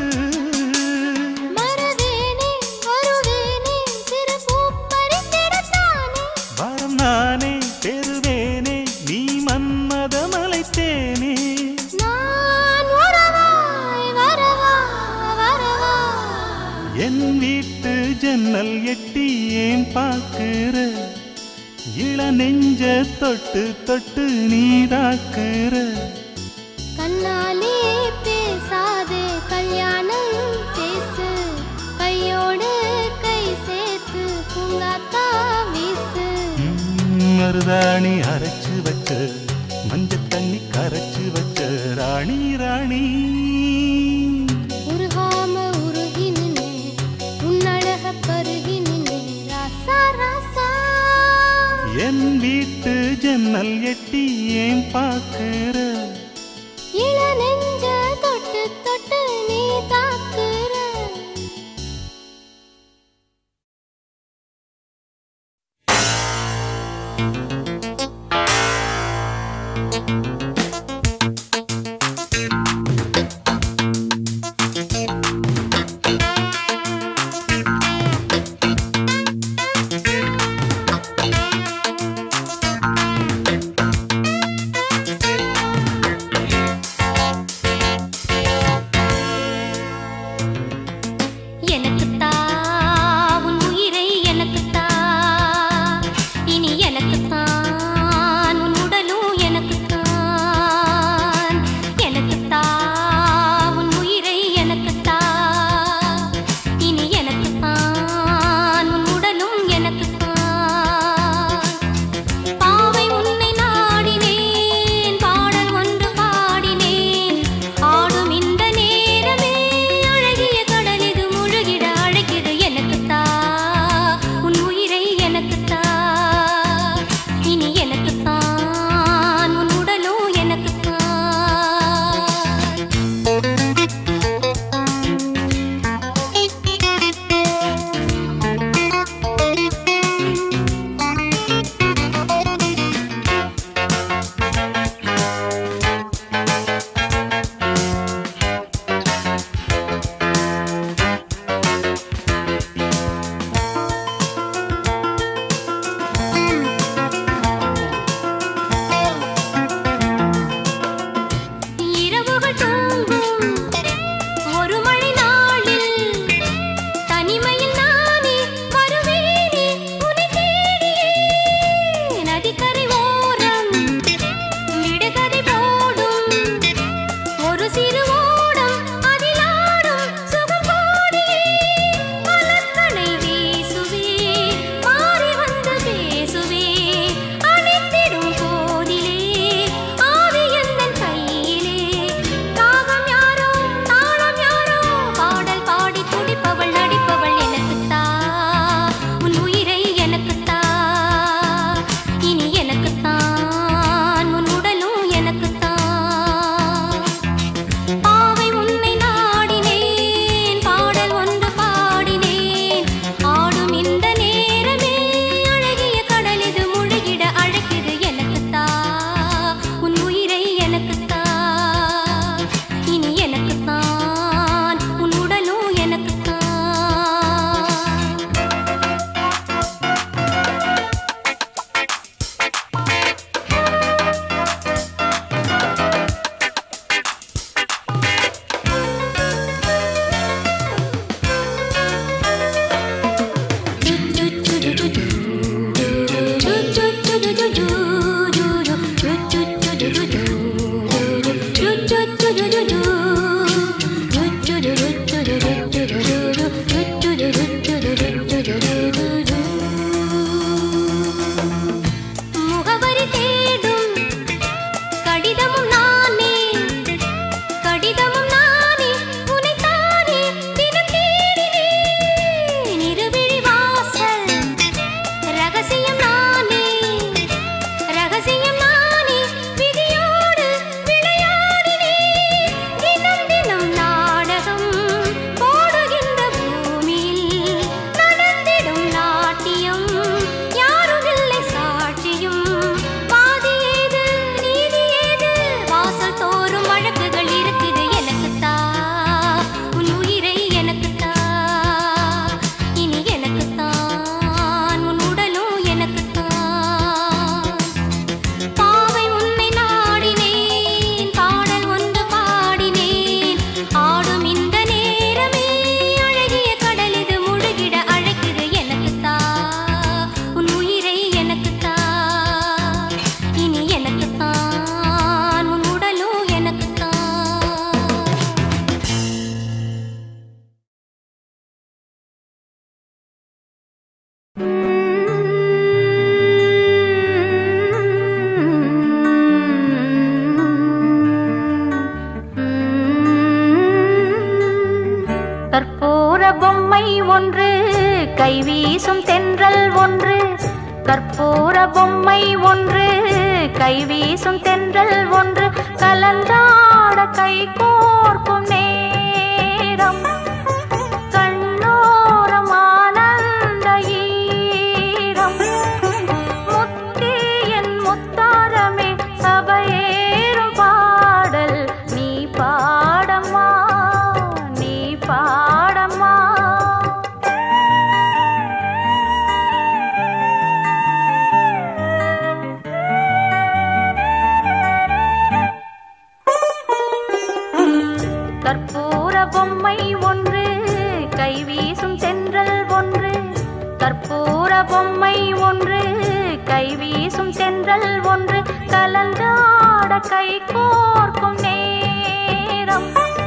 மறவேனே வருவேனே சிறு பூ பறித்திடத்தானே வரம் நானே பெறுவேனே நீ மன்மத மலைத்தேனே நான் உறவாய் வரவா வரவா என் வீட்டு ஜன்னல் எட்டி ஏன் பார்க்கிற இள நெஞ்ச தொட்டு தொட்டு நீதாக்குற கண்ணாலே பேசாதே கல்யாணம் பேசு கையோடு கை சேர்த்து பூங்காத்தா வீசு மருதாணி அரைச்சு வச்ச மஞ்சள் தண்ணி கரைச்சு வச்ச ராணி ராணி உருகாம உருகி நின்னே உன்னழக பருகி நின்னே ராசா ராசா என் வீட்டு ஜன்னல் எட்டி ஏன் பார்க்கிற இள நெஞ்ச தொட்டு தொட்டு நீ தாக்குற கற்பூர பொம்மை ஒன்று கைவீசும் தென்றல் ஒன்று கற்பூர பொம்மை ஒன்று கைவீசும் தென்றல் ஒன்று கலந்தாட கை கோர்க்கும் நேரம் கண்ணோரம் ஆனந்த ஈரம் முத்தே என் முத்தாரமே சபையேறும் பாடல் நீ பாடம்மா நீ பாடம்மா கற்பூர பொம்மை ஒன்று கைவீசும் தென்றல் ஒன்று கற்பூர பொம்மை ஒன்று கைவீசும் தென்றல் ஒன்று கலந்தாட கை கோர்க்கும் நேரம்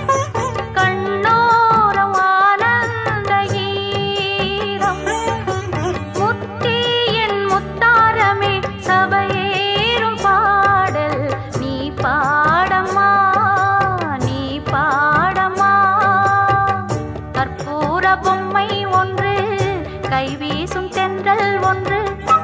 கண்ணோரம் ஆனந்த ஈரம் முத்தே என் முத்தாரமே சபையேறும் பாடல் நீ பாடம்மா நீ பாடம்மா கற்பூர பொம்மை ஒன்று கைவீசும் தென்றல் ஒன்று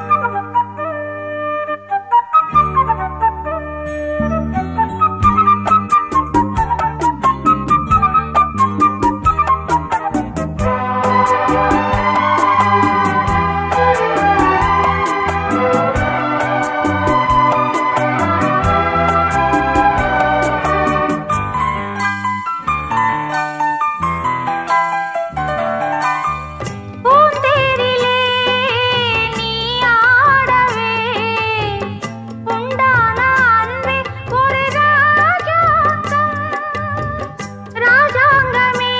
பூந்தேரிலே நீ ஆடவே உண்டான அன்பே ஒரு ராஜாங்கம் ராஜாங்கமே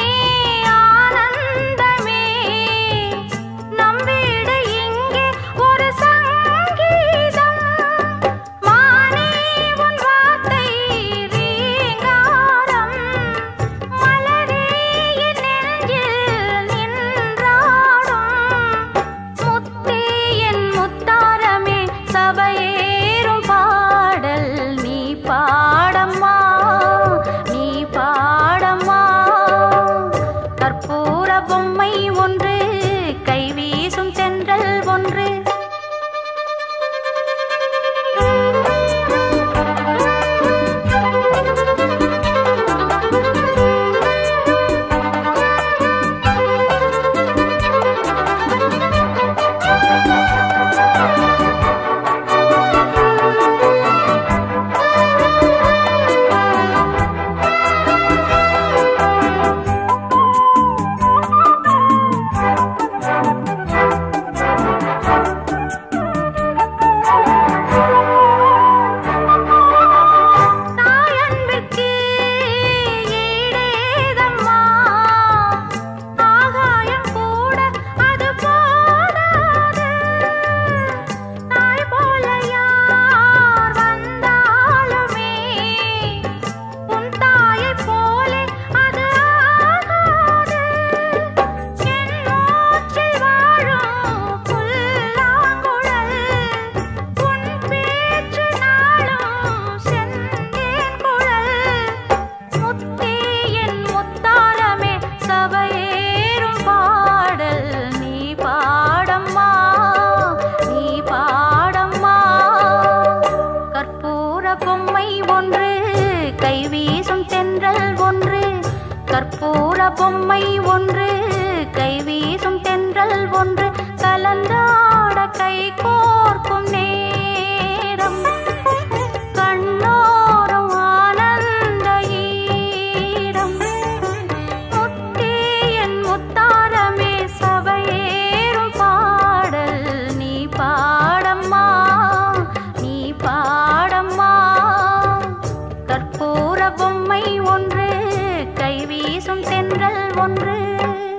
ஆனந்தமே நம் வீடு இங்கே ஒரு சங்கீதம் மானே உன் வார்த்தை ரீங்காரம் மலரே என் நெஞ்சில் நின்றாடும் முத்தே என் முத்தாரமே சபையேறும் பாடல் நீ பாடம்மா நீ பாடம்மா கற்பூர பொம்மை ஒன்று கைவீசும் தென்றல் ஒன்று தாயன்பிற்கு ஈடேதம்மா ஆகாயம் கூட அது போதாது தாய் போல யார் வந்தாலுமே உன் தாயைப் போலே அது ஆகாது என் மூச்சில் வாழும் புல்லாங்குழல் உன் பேச்சு நாளும் செந்தேன் குழல் முத்தே என் முத்தாரமே சபையேறும் பாடல் நீ பாடம்மா நீ பாடம்மா கற்பூர பொம்மை ஒன்று கைவீசும் தென்றல் ஒன்று கற்பூர பொம்மை ஒன்று கைவீசும் தென்றல் ஒன்று கலந்தாட கை கோர்க்கும் நேரம் கண்ணோரம் ஆனந்த ஈரம் முத்தே என் முத்தாரமே சபையேறும் பாடல் நீ பாடம்மா நீ பாடம்மா கற்பூர பொம்மை ஒன்று கைவீசும் தென்றல் ஒன்று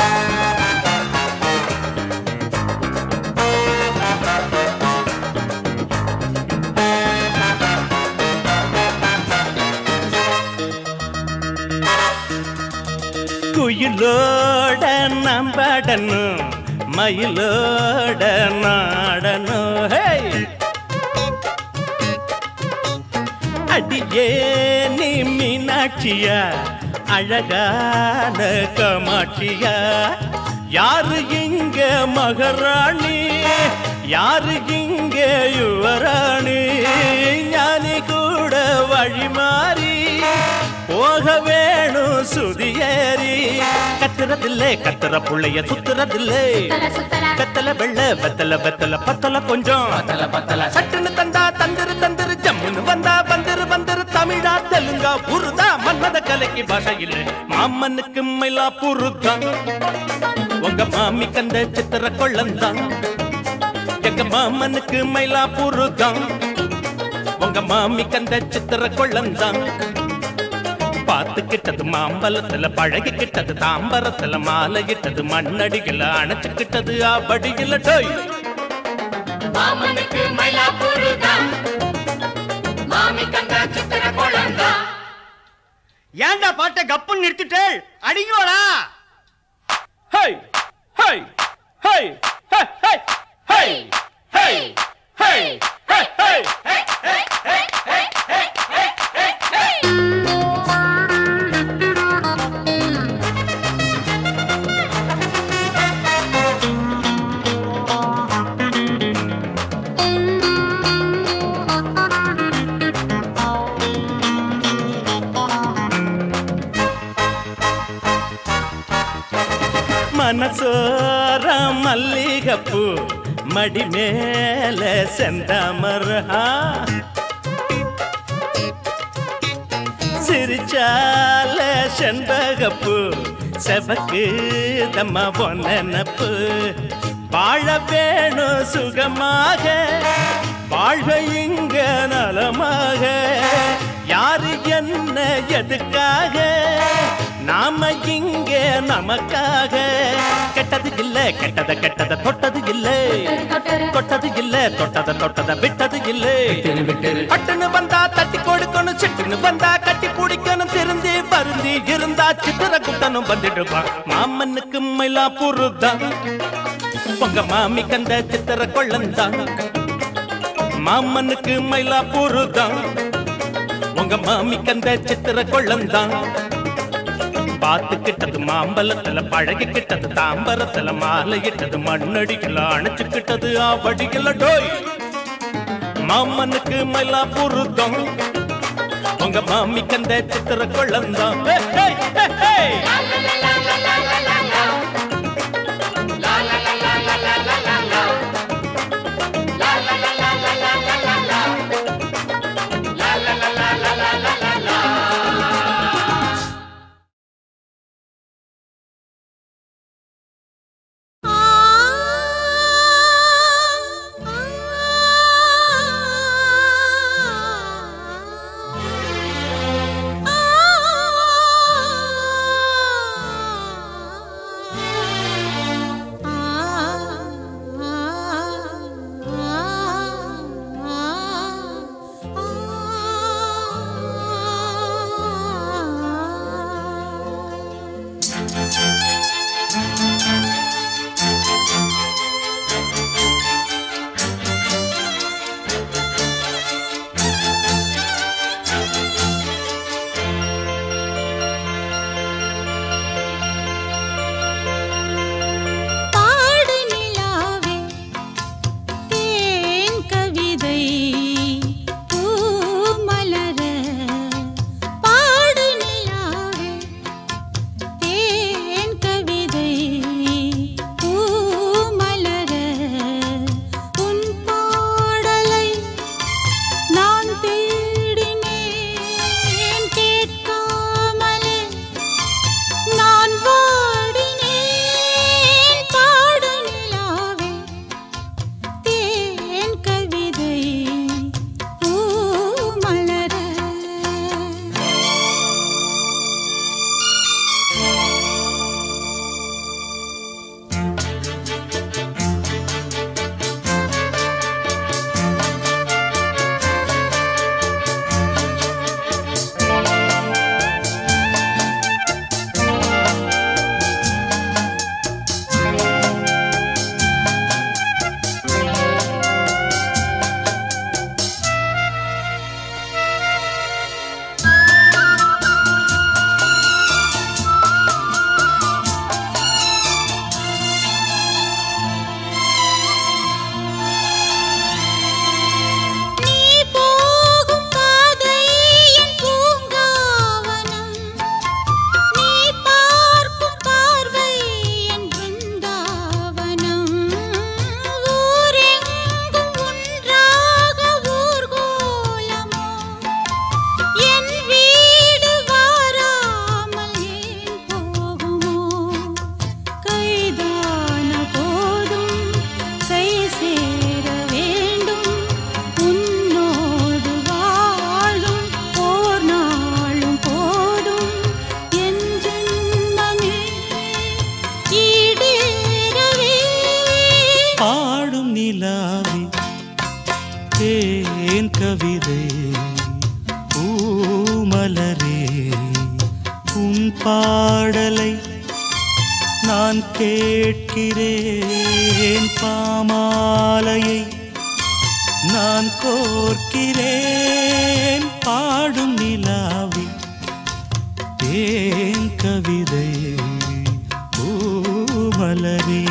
குயிலோட நாம் பாடணும் மயிலோட நாடணும் ஹே அடியே நீ மீனாட்சியா அழகான கமாட்சியா யாரு இங்க மகாராணி யாரு இங்க யுவராணி ஞானி கூட வழி மாறி போக வேணும் சுதியேறி கத்துறதில்லே கத்துற புள்ளைய சுத்துறதில்லே கத்தல வெள்ள வெத்தல வெத்தல பத்தல கொஞ்சம் சட்டுன்னு தந்தா தந்திரு தந்திரு ஜம்முன்னு வந்தா வந்திரு வந்திரு தமிழா தெலுங்கா புருதா மன்மத கலைக்கு பாஷை இல்லை மாமனுக்கு மயிலா புருதான் உங்க மாமி கந்த சித்திர கொள்ளந்தான் எங்க மாமனுக்கு மயிலா புருதான் உங்க மாமி கந்த சித்திர கொள்ளந்தான் பாத்துக்கிட்டது மாம்பலத்துல பழகிக்கிட்டது தாம்பரத்துல மாலையிட்டது மண்ணடிகள அணைச்சுக்கிட்டது ஆபடியில டோய் மாமனுக்கு மயிலாப்பூருதான் மாமி கந்த சித்திர கொள்ளந்தான் ஏண்டா பாட்ட கப்புன்னு நிறுத்திட்டே அடிங்கோடா ஹே ஹே ஹே ஹே ஹே ஹே ஹே ஹே ஹே ஹே மனசோர மல்லிகப்பூ மடி மேல செந்தாமரா சிரிச்சால செண்பகப்பூ செவக்கு தம்மா பொன்னப்பு வாழ வேணும் சுகமாக வாழ்க இங்க நலமாக யாரு என்ன எதுக்காக நாம இங்க நமக்காக கெட்டது இல்ல கெட்டத கெட்டத தொட்டது இல்ல தொட்டது இல்ல தொட்டத தொட்டத விட்டது இல்ல பட்டுன்னு வந்தா தட்டி கொடுக்கணும் சிட்டுன்னு வந்தா கட்டி பிடிக்கணும் திருந்தி பருந்தி இருந்தா சித்திர குட்டனும் வந்துடுவான் மாமனுக்கு மயிலா புருதான் உங்க மாமி கந்த சித்திர கொள்ளந்தான் மாமனுக்கு மயிலா புருதான் உங்க மாமி கந்த சித்திர கொள்ளந்தான் பாத்துக்கிட்டது மாம்பலத்துல பழகிக்கிட்டது தாம்பரத்துல மாலையிட்டது மண்ணடிகள அணைச்சுக்கிட்டது ஆவடிகள டோய் மாமனுக்கு மயிலா புருதம் உங்க மாமி கந்த சித்திர கொள்ளந்தான் நிலாவி தேன் கவிதை பூமலரே உன் பாடலை நான் கேட்கிறேன் பாமாலையை நான் கோர்க்கிறேன் பாடும் நிலாவி தேன் கவிதை பூமலரே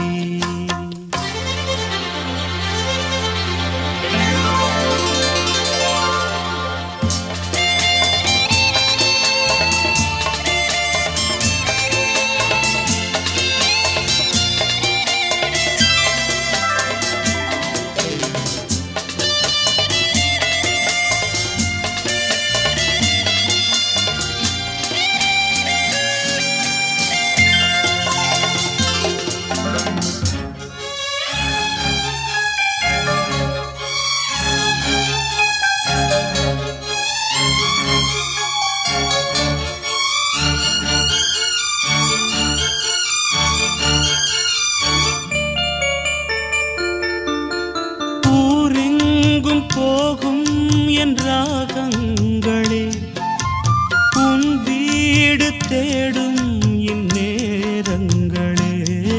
போகும் என் ராகங்களே உன் வீடு தேடும் இந்நேரங்களே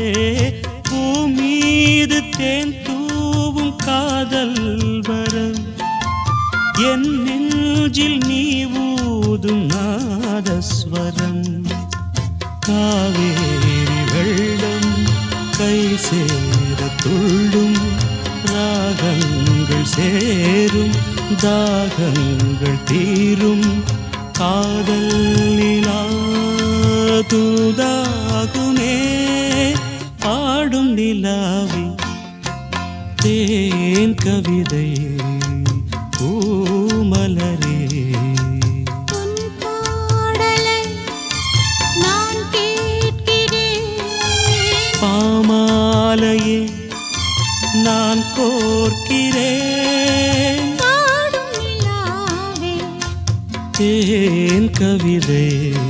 பூமீது தேன் தூவும் காதல் வரம் என் நெஞ்சில் நீ ஊதும் நாதஸ்வரம் காவேரி வெள்ளம் கை சேர துள்ளும் ராகங்கள் சேரும் தாகங்கள் தீரும் காதல் நிலா தூதாகுமே பாடும் நிலாவி தேன் கவிதை பூமலரே பாமாலையே நான் கோர்க்கிறேன் தேன் கவிதை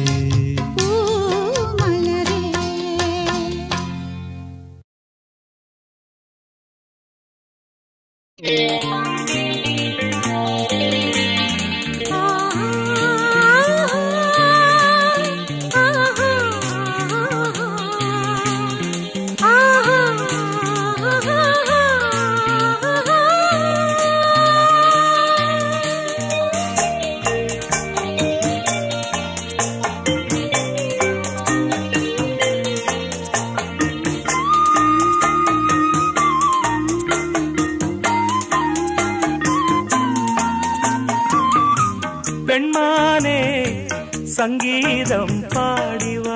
பெண்மானே சங்கீதம் பாடிவா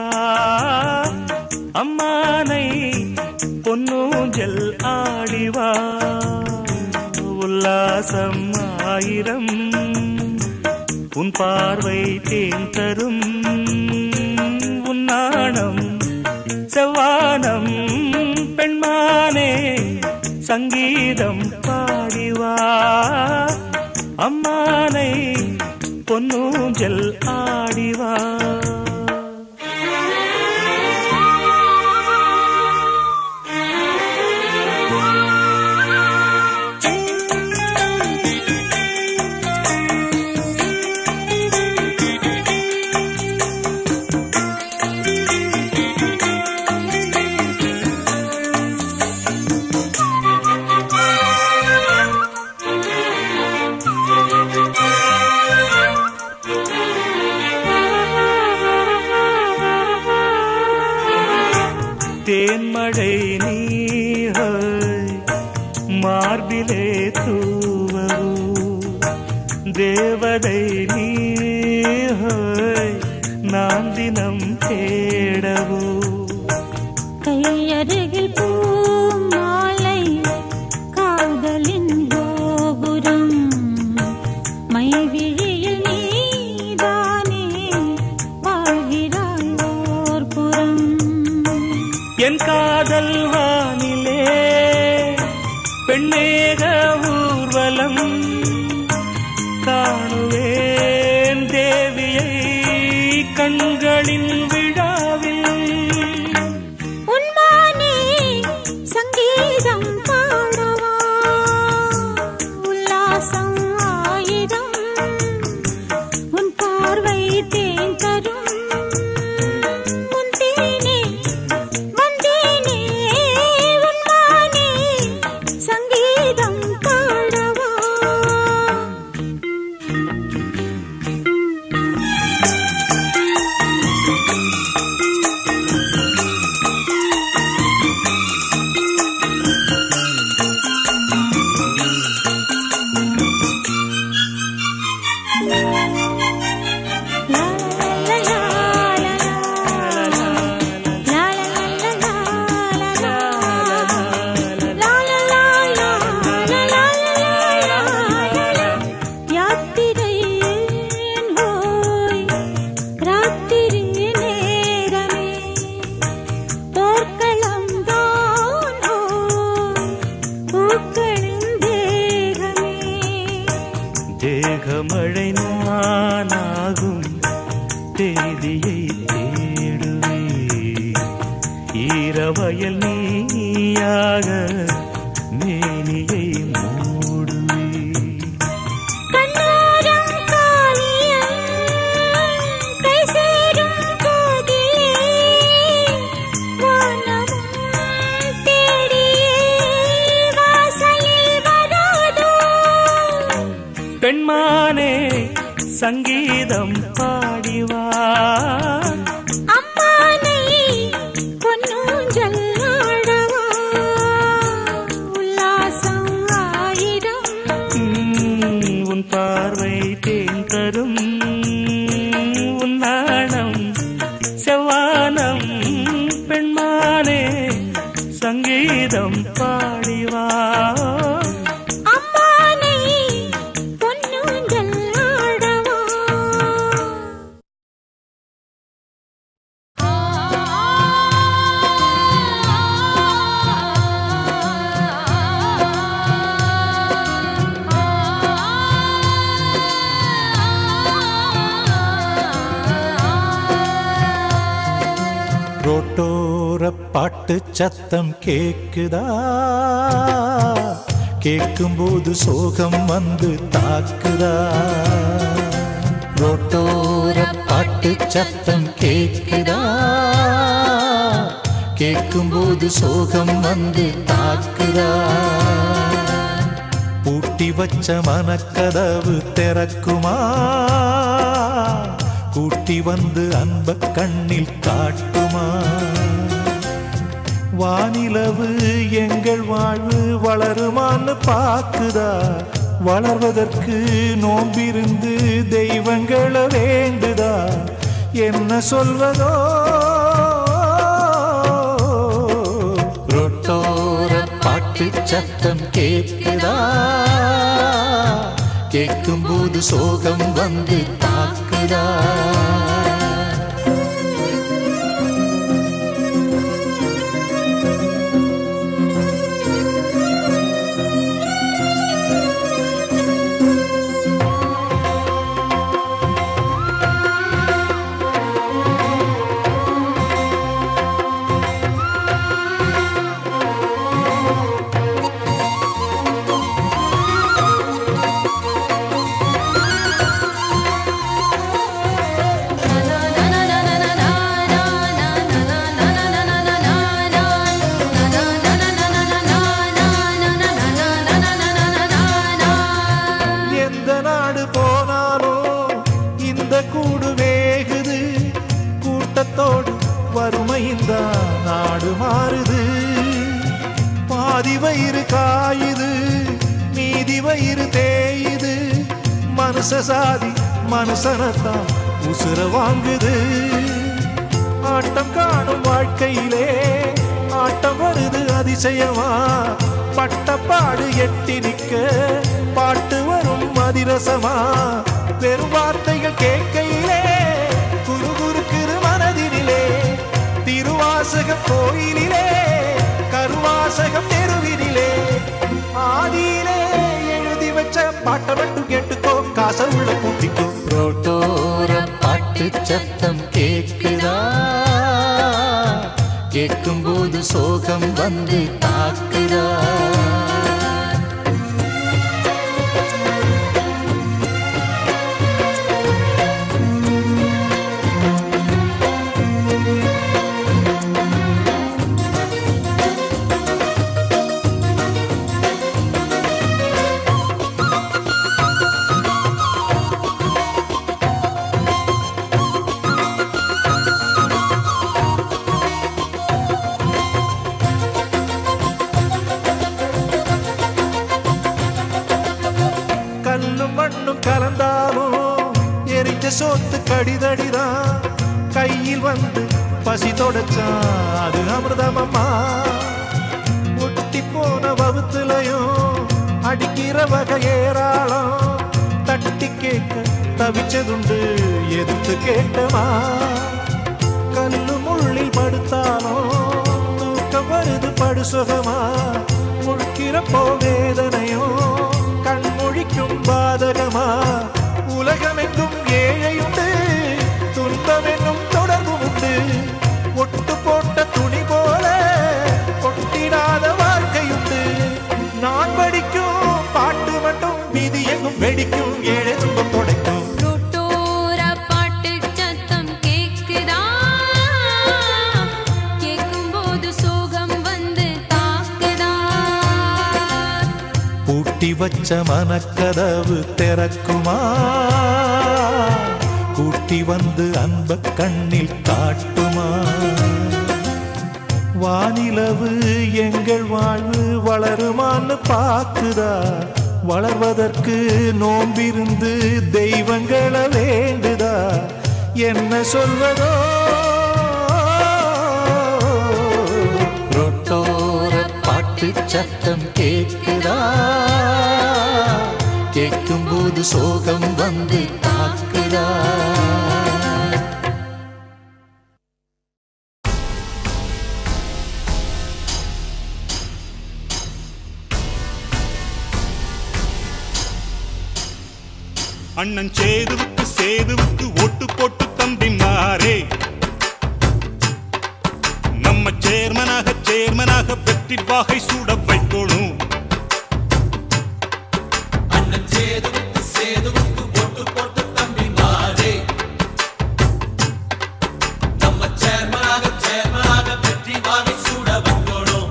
அம்மானை பொன்னூஞ்சல் ஆடிவா உல்லாசம் ஆயிரம் உன் பார்வை தேன் தரும் உன் நாணம் செவ்வானம் பெண்மானே சங்கீதம் பாடிவா அம்மானை பொன்னூஞ்சல் ஆடிவா தேன்மழை நீர் மார்பிலே தூவோ தேவதை நீர் நான் தினம் தேடவோ கையருகில் பூ மாலை காதலின் கோபுரம் மைவிழியில் நீதானே வாழ்கிறாய் ஓர் புறம் என் காதல் வானிலே பெண்ணேக ஊர்வலம் காணுவேன் தேவியை கண்களின் விழாவில் உன்மானே சங்கீதம் பாடவா ஈரமழை நானாகும் தேதியை தேடுவே ஈரவயல் நீயாக மேனியை மூடுவே கண்ணோரம் காவியம் கை சேரும் போதிலே வானமும் தேடியே வாசலில் வராதோ பெண்மானே சங்கீதம் பாடிவா அம்மானை பொன்னூஞ்சல் ஆடவா உல்லாசம் ஆயிரம் உன் பார்வை தேன் தரும் உன் நாணம் செவ்வானம் பெண்மானே சங்கீதம் பாடிவா அம்மானை பொன்னூஞ்சல் ஆடவா ரோட்டோர பாட்டு சத்தம் கேக்குதா கேட்கும்போது சோகம் வந்து தாக்குதா ரோட்டோர பாட்டு சத்தம் கேக்குதா கேட்கும்போது சோகம் வந்து தாக்குதா பூட்டி வச்ச மனக்கதவு திறக்குமா கூட்டி வந்து அன்ப கண்ணில் காட்டுமா வானிலவு எங்கள் வாழ்வு வளருமான்னு பாக்குதா வளர்வதற்கு நோம்பிருந்து தெய்வங்களை வேண்டுதா என்ன சொல்வதோ ரோட்டோர பாட்டு சத்தம் கேட்குதா கேட்கும்போது சோகம் வந்து தாக்குதா நாடு மாறுது பாதி வயிறு காயுது மீதி வயிறு தேயுது மனுஷ சாதி மனுஷனத்தான் உசுர வாங்குது ஆட்டம் காணும் வாழ்க்கையிலே ஆட்டம் வருது அதிசயமா பட்டப்பாடு எட்டி நிக்க பாட்டு வரும் அதிரசமா வெறும் வார்த்தைகள் கேட்கையிலே குரு குறுக்குது மனதினிலே திருவாசகம் கோயிலிலே கருவாசகம் தெருவினிலே ஆதியிலே எழுதி வச்ச பாட்டை மட்டும் கேட்டுக்கோ காச உள்ள கூட்டிக்கோ ரோட்டோர பாட்டு சத்தம் கேட்குதா கேட்கும்போது சோகம் வந்து தாக்குதா கலந்தாலும் எரிஞ்ச சோத்து கடிதடிதான் கையில் வந்து பசி தொடச்சான் அது அமிர்தமம்மா ஒட்டி போன வகுத்துலையும் அடிக்கிற வகை ஏராளம் தட்டி கேட்க தவிச்சதுண்டு எதிர்த்து கேட்டமா கல்லு முள்ளில் படுத்தாலும் தூக்கம் வருது படுசுகமா முழுக்கிறப்போ வேதனையும் கண்மொழிக்கும் பாதகமா வெடிக்கும் ஏழை துன்பம் துடைக்கும். ரோட்டோர பாட்டு சத்தம் கேக்குதா, கேட்கும் போது சோகம் வந்து தாக்குதா. பூட்டி வச்ச மனக்கதவு திறக்குமா, கூட்டி வந்து அன்ப கண்ணில் காட்டுமா. வானிலவு எங்கள் வாழ்வு வளருமான்னு பாக்குதா, வளர்வதற்கு நோம்பிருந்து தெய்வங்களை வேண்டுதா. என்ன சொல்வதோ ரோட்டோர பாட்டு சத்தம் கேட்குதா, கேட்கும் போது சோகம் வந்து தாக்குதா. அண்ணன் சேதுவுக்கு சேதுவுக்கு ஓட்டு போட்டு தம்பி மாறே, நம்ம சேர்மனாக சேர்மனாக வெற்றி வாகை சூட வைக்கணும். அண்ணன் சேதுவுக்கு சேதுவுக்கு ஓட்டு போட்டு தம்பி மாறே, நம்ம சேர்மனாக சேர்மனாக வெற்றி வாகை சூட வைக்கணும்.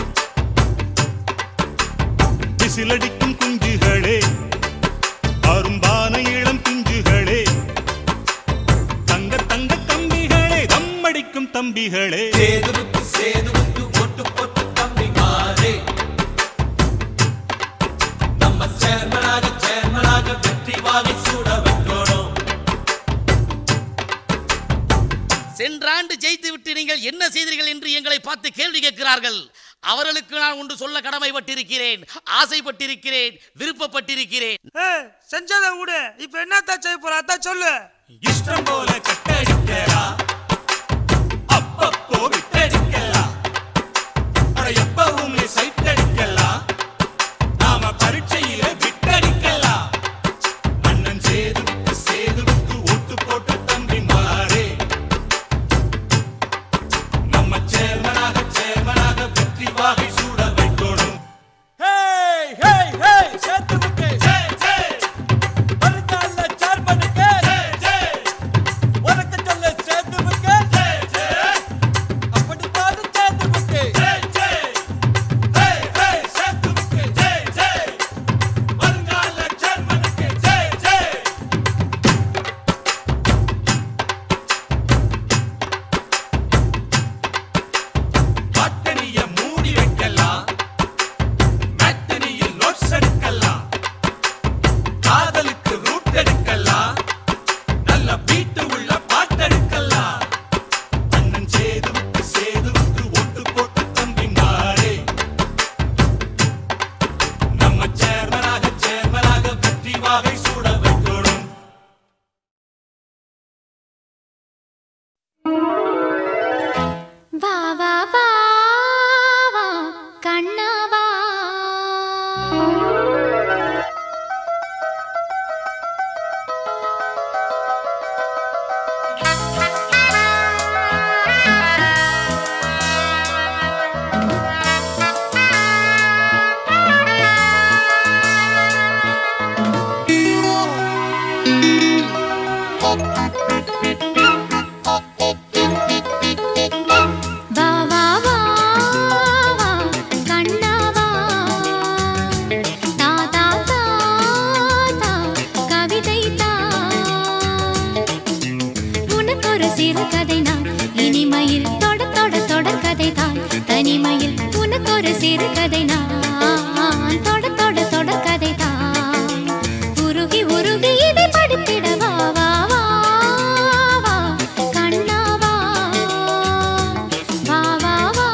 விசிலடிக்கும் குஞ்சுகளே, அரும்பான இளம் பிஞ்சுகளே, தங்க தங்க தம்பிகளே, தம்மடிக்கும் தம்பிகளே. சேதுவுக்கு சேதுவுக்கு ஓட்டு போட்டு தம்பி மாறே, நம்ம சேர்மனாக சேர்மனாக வெற்றி வாகை சூட வைக்கணும். சென்ற ஆண்டு ஜெயித்து விட்டு நீங்கள் என்ன செய்தீர்கள் என்று எங்களை பார்த்து கேள்வி கேட்கிறார்கள். அவர்களுக்கு நான் ஒன்று சொல்ல கடமைப்பட்டிருக்கிறேன், ஆசைப்பட்டிருக்கிறேன், விருப்பப்பட்டிருக்கிறேன். செஞ்சதை விடு, இப்ப என்னத்தான் செய்ய போற அதான் சொல்லு. இஷ்டம் போல கட்டடிக்கலாம், அப்பப்போ விட்டடிக்கலாம், எப்பவும் சைட் அடிக்கலாம், நாம பரீட்சையில விட்டடிக்கலாம். அண்ணன் சேதுவுக்கு சேதுவுக்கு ஓட்டு போட்டு தம்பி மாறே, நம்ம சேர்மனாக சேர்மனாக வெற்றி வாகை சூட வைக்கணும். ஹேய் ஹேய் ஹேய் சேத்துவுக்கு ஜெய் ஜெய், வருங்கால சேர்மனுக்கு ஜெய் ஜெய், உனக்கு சொல்ல சேத்துவுக்கு ஜெய் ஜெய், அப்படித்தான் சேத்துவுக்கு ஜெய் ஜெய். ஹேய் ஹேய் சேத்துவுக்கு ஜெய் ஜெய், வருங்கால சேர்மனுக்கு ஜெய் ஜெய். பாட்டனிய மூடி வைக்கலாம், மேட்டனியில் நோட்ஸ் எடுக்கலாம், காதலுக்கு ரூட் எடுக்கலாம், நல்ல பீட்டு உள்ள பாட்டெடுக்கலாம். அண்ணன் சேதுவுக்கு சேதுவுக்கு ஓட்டு போட்டு தம்பி மாறே, நம்ம சேர்மனாக சேர்மனாக வெற்றி வாகை சூட வைக்கணும். வா வா வா வா கண்ணவா, வா வா வா வா கண்ணவா, தா தா தா தா கவிதை தா. உனக்கு ஒரு சிறு கதை நான், இனிமையில் தொட தொட தொடர் கதை தான். தனிமையில் உனக்கு ஒரு சிறு கதை நான், தொட தொட தொடர் கதை தான். உருகி உருகி இதை படித்திட வா வா வா வா கண்ணவா, வா வா வா.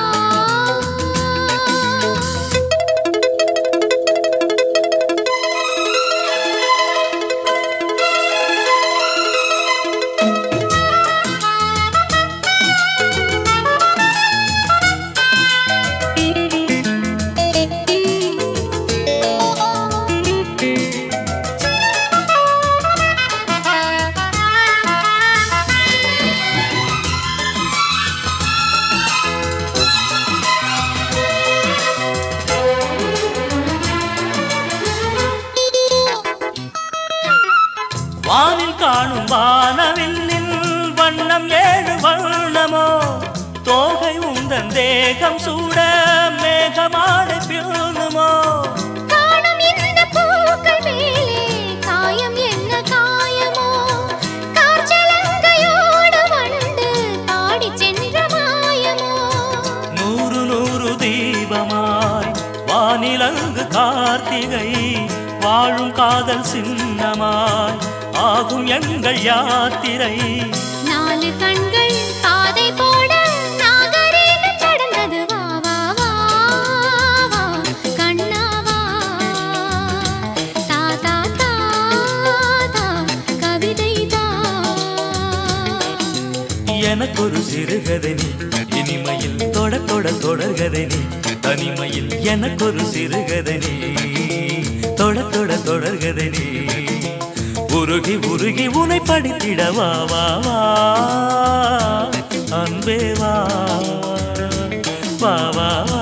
காணும் வானவில்லின் வண்ணம் ஏழு வண்ணமோ தோகை உந்தன் தேகம் சூட மேகமாடை பிள்ளுமோ காணும் இந்த பூக்கள் மேலே காயம் என்ன காயமோ காற்றலங்கையோடு வந்து பாடி சென்ற மாயமோ நூறு நூறு தீபமாய் வானிலங்கு கார்த்திகை வாழும் காதல் சின்னமாய் ஆகும் எங்கள் யாத்திரை நாலு கண்கள் பாதை போட நாகரீகம் கடந்தது வா வா வா வா கண்ணா வா தா தா தா தா கவிதை தா எனக்கொரு சிறுகதை நீ இனிமையில் தொட தொட தொடர்கதை நீ தனிமையில் எனக்கொரு சிறுகதை நீ தொட தொட தொடர்கதை நீ உருகி உருகி உனை படித்திட வா வா வா அன்பே வா வா வா வா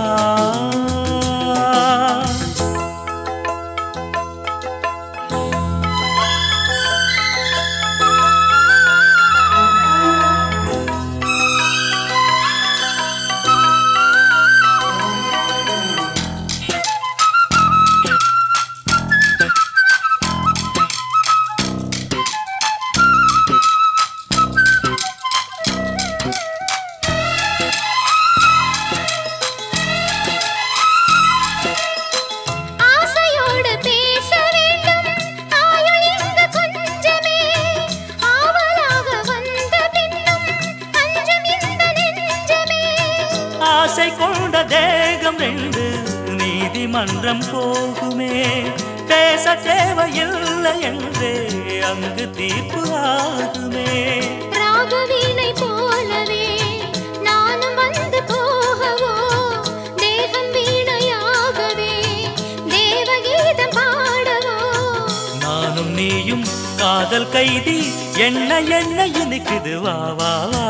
ஆசையோடு பேச வேண்டும் ஆயுள் இங்கு கொஞ்சமே ஆவலாக வந்த பின்னும் அஞ்சம் இந்த நெஞ்சமே ஆசை கொண்ட தேகம் ரெண்டு நீதிமன்றம் போகுமே பேச தேவையில்லை என்றே அங்கு தீர்ப்பு ஆகுமே ராகவீணை போலவே நானும் வந்து போகவோ தேகம் வீணையாகவே தேவகீதம் பாடவோ நானும் நீயும் காதல் கைதி என்ன என்ன இனிக்குது வா வா வா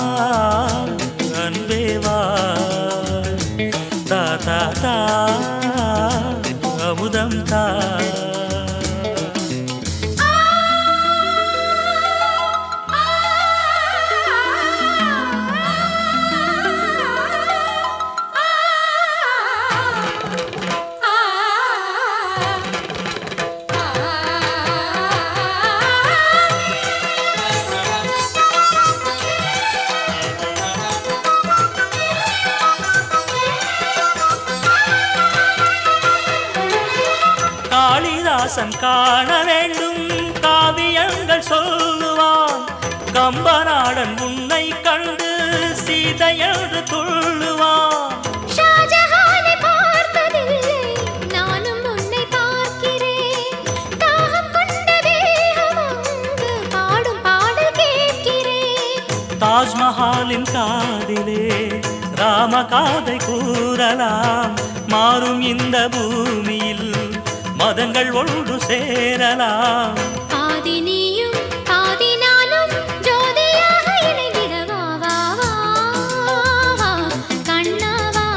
அன்பே வா தா தா தா அமுதம் தா காளிதாசன் காண வேண்டும் காவியங்கள் சொல்லுவான் கம்பநாடன் உன்னை கண்டு சீதை என்று துள்ளுவான் ஷாஜஹானை பார்த்ததில்லை நானும் உன்னை பார்க்கிறேன் தாகம் கொண்ட தேகம் அங்கு பாடும் பாடல் கேட்கிறேன் தாஜ்மஹாலின் காதிலே ராம காதை கூறலாம் மாறும் இந்த பூமியில் மதங்கள் ஒன்று சேரலாம் பாதி நீயும் பாதி நானும் ஜோதியாக இணைந்திட வா வா வா வா கண்ணா வா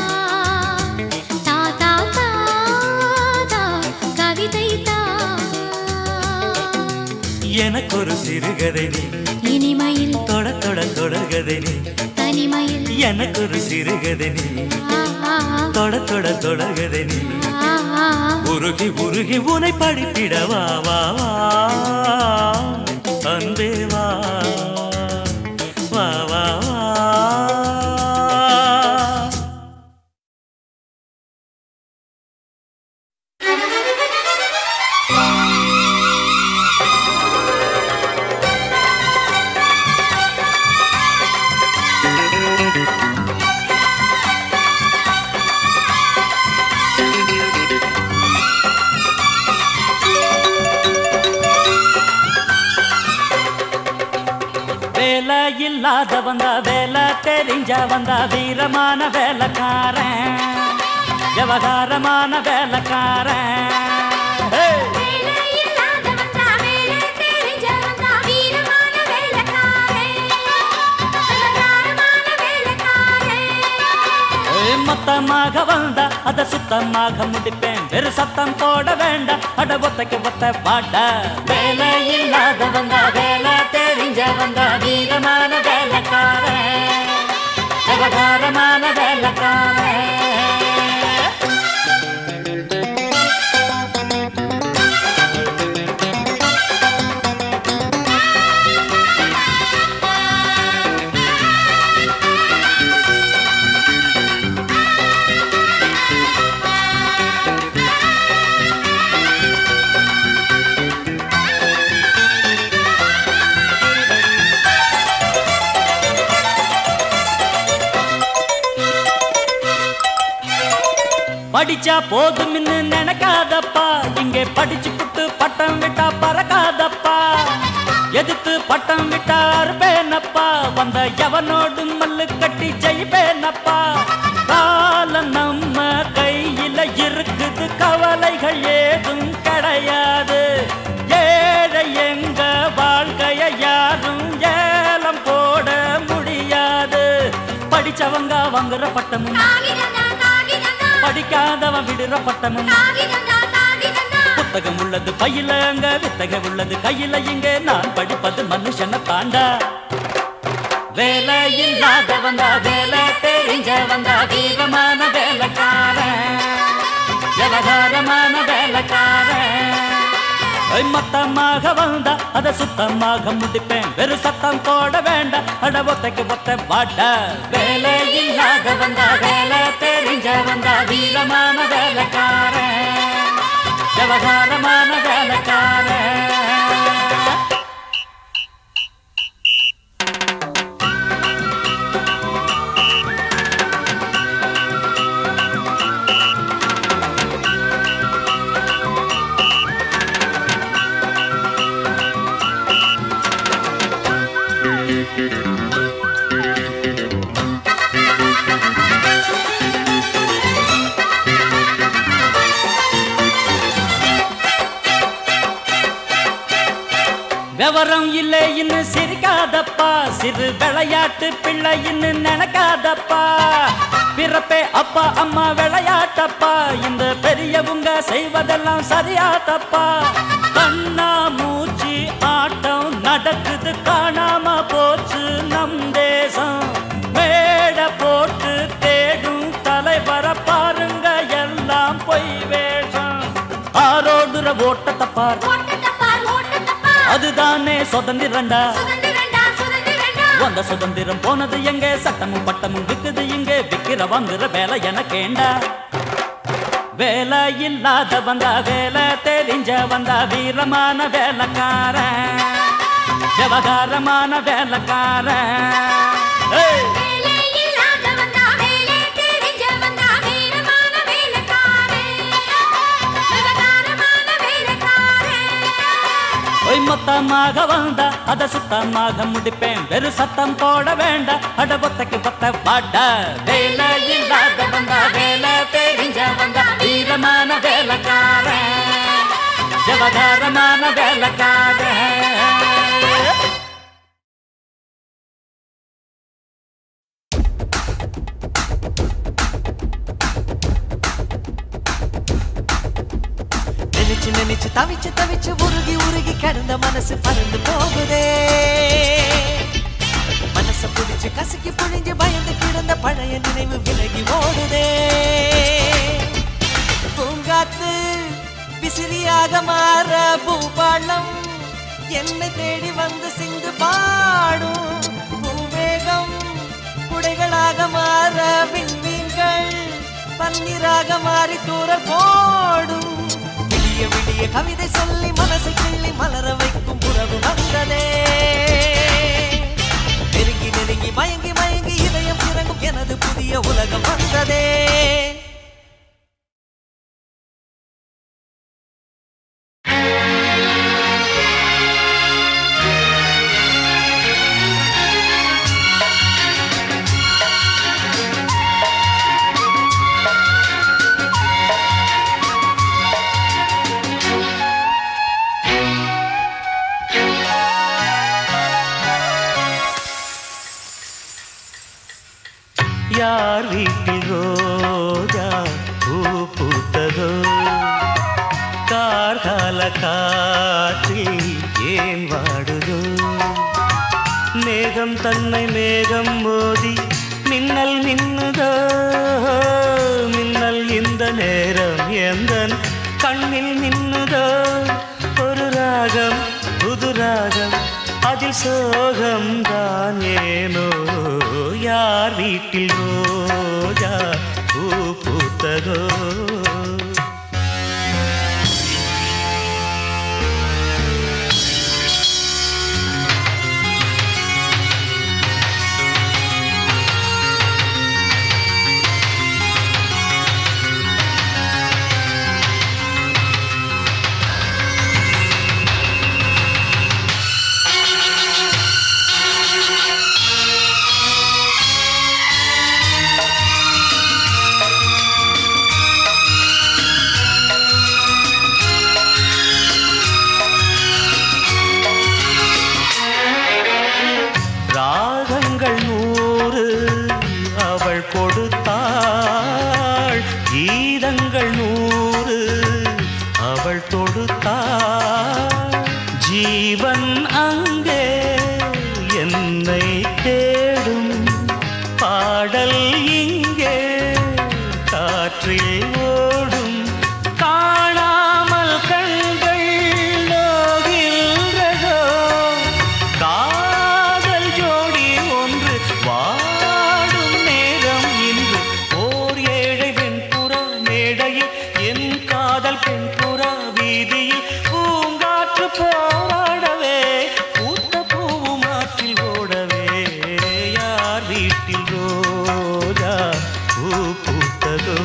தா தா தா தா கவிதை தா எனக்கொரு சிறுகதை நீ இனிமையில் தொட தொட தொடர்கதை நீ தனிமையில் எனக்கொரு சிறுகதை நீ ஆ ஆ தொட தொட தொடர்கதை நீ ஆ ஆ உருகி உருகி உனை படித்திட வா வா வா அன்பே வா வா வா வா வேலை இல்லாத வந்தா வேலை தெரிஞ்ச வந்தா வீரமான வேலைக்காரன் விவகாரமான வேலைக்காரன் மத்த மொத்தமாக வந்தா அத சுத்தமாக முடிப்பேன் வெறு சத்தம் போட வேண்டாம் அட ஒத்தைக்கு ஒத்த பாட்ட வேலை இல்லாத வந்தா வேலை தெரிஞ்ச வந்தா வீரமான வேலைக்காரன் விவகாரமான வேலைக்காரன் படிச்சா போதும்னு நினைக்காதப்பா இங்கே படிச்சு புட்டு பட்டம் விட்டா பறக்காதப்பா எதிர்த்து பட்டம் விட்டா அறுப்பேனப்பா வந்த எவனோடு மல்லு கட்டி ஜெயிப்பேனப்பா காலம் நம்ம கையில இருக்குது கவலைகள் ஏதும் கிடையாது ஏழை எங்க வாழ்க்கைய யாரும் ஏலம் போட முடியாது படிச்சவங்க வாங்குற பட்டமும் படிக்காதவன் விடுற பட்டமும் புத்தகம் உள்ளது பையில அங்க வித்தகம் உள்ளது கையில இங்க நான் படிப்பது மனுஷனை தாண்டா வேலை இல்லாத வந்தா வேலை தெரிஞ்ச வந்தா வீரமான வேலைக்காரன் விவகாரமான வேலைக்காரன் மொத்தமாக வந்தா அத சுத்தமாக முடிப்பேன் வெறு சத்தம் போட வேண்டாம் அட ஒத்தைக்கு ஒத்த பாட்ட வேலை இல்லாத வந்தா வேலை தெரிஞ்ச வந்தா வீரமான வேலைக்காரன் விவகாரமான வேலைக்காரன் விவரம் இல்லை இன்னும் சிரிக்காதப்பா சிறு விளையாட்டு பிள்ளை இன்னும் நினைக்காதப்பா பிறப்பே அப்பா அம்மா விளையாட்டப்பா இந்த பெரியவங்க செய்வதெல்லாம் சரியாதப்பா கண்ணா மூச்சு ஆட்டம் நடக்குது காணாம போச்சு நம் தேசம் மேட போட்டு தேடும் தலைவர பாருங்க எல்லாம் பொய் வேஷம் ஆரோடுற ஓட்டத்தை பாரு அதுதானே சுதந்திரண்டா வந்த சுதந்திரம் போனது எங்க சட்டமும் பட்டமும் விக்குது இங்க விக்கிற வாங்குற வேலை எனக்கேண்டா வேலை இல்லாத வந்தா வேலை தெரிஞ்ச வந்தா வீரமான வேலைக்காரன் விவகாரமான வேலைக்காரன் மொத்தமாக வந்தா அத சுத்தமாக முடிப்பேன் வெறு சத்தம் போட வேண்டாம் அட ஒத்தைக்கு ஒத்த பாட்ட வேலை இல்லாத வந்தா வேலை தெரிஞ்ச வந்தா வீரமான வேலைக்காரன் விவகாரமான வேலைக்காரன் நினைச்சு நினைச்சு தவிச்சு தவிச்சு உருகி உருகி கிடந்த மனசு பறந்து போகுதே மனச புடிச்சு கசக்கி புழிஞ்சு பயந்து கிடந்த பழைய நினைவு விலகி ஓடுதே பூங்காத்து விசிறியாக மாற பூபாளம் என்னை தேடி வந்து சிந்து பாடும் பூவேகம் குடைகளாக மாற விண்மீன்கள் பன்னீராக மாறி தூரல் போடும் விடிய விடிய கவிதை சொல்லி மனசை கிள்ளி மலர வைக்கும் உறவு வந்ததே நெருங்கி நெருங்கி மயங்கி மயங்கி இதயம் இறங்கும் எனது புதிய உலகம் வந்ததே யார் வீட்டில் கார்கால காற்றில் ஏன் வாடுதோ மேகம் தன்னை மேகம் மோதி மின்னல் மின்னுதோ மின்னல் இந்த நேரம் எந்தன் கண்ணில் மின்னுதோ ஒரு ராகம் புது ராகம் அதில் சோகம் தான் ஏனோ யார் வீட்டில் ரோஜா பூ பூத்ததோ கொடுத்தாள் கீதங்கள் நூறு அவள் தொடுத்தாள் ஜீவன் அங்கே என்னை தேடும் பாடல் இங்கே காற்றில் ஓடும் காணாமல் கண்கள் நோகின்றதோ காதல் ஜோடி ஒன்று வா பெண் புறா வீதியில் பூங்காற்று போராடவே பூத்த பூவும் ஆற்றில் ஓடவே யார் வீட்டில் ரோஜா பூ பூத்ததோ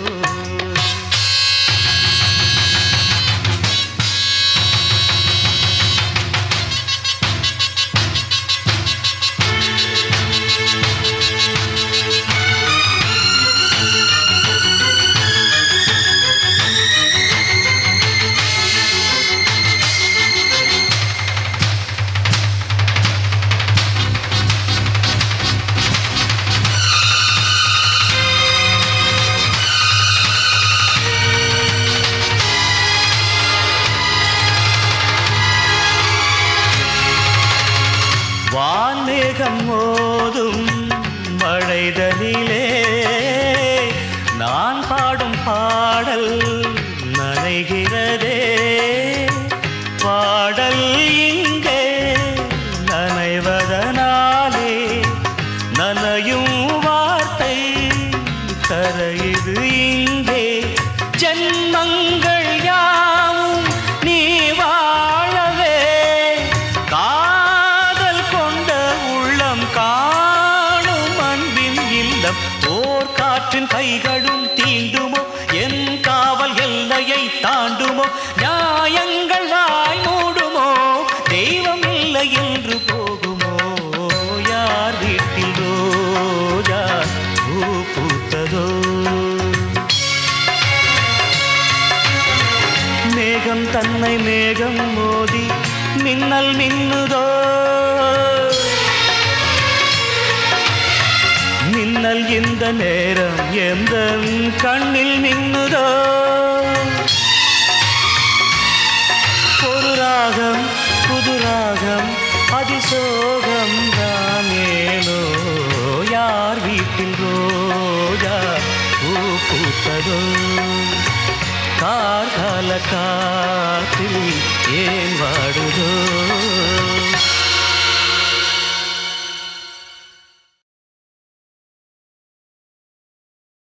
வான்மேகம் மோதும் மழைதனிலே நான் பாடும் பாடல் நனைகிறதே பாடல் இங்கே நனைவதனாலே நனையும் வார்த்தை கரையுது இங்கே ஜன்மங்கள் யாவும் நீ வாழவே காணும் அன்பின் இல்லம் ஓர் காற்றின் கைகளும் தீண்டுமோ என் காவல் எல்லையை தாண்டுமோ நியாயங்கள் வாய் மூடுமோ தெய்வம் இல்லை என்று போகுமோ யார் வீட்டில் ரோஜா பூ பூத்ததோ மேகம் தன்னை மேகம் மோதி மின்னல் மின்னுதோ மின்னல் இந்த நேரம் எந்த கண்ணில் மின்னுதோ ஒரு ராகம் புது ராகம் அதிசோகம் தான் ஏனோ யார் வீட்டில் ரோஜா பூ பூத்ததோ கார்கால காற்றில் ஏன் வாடுதோ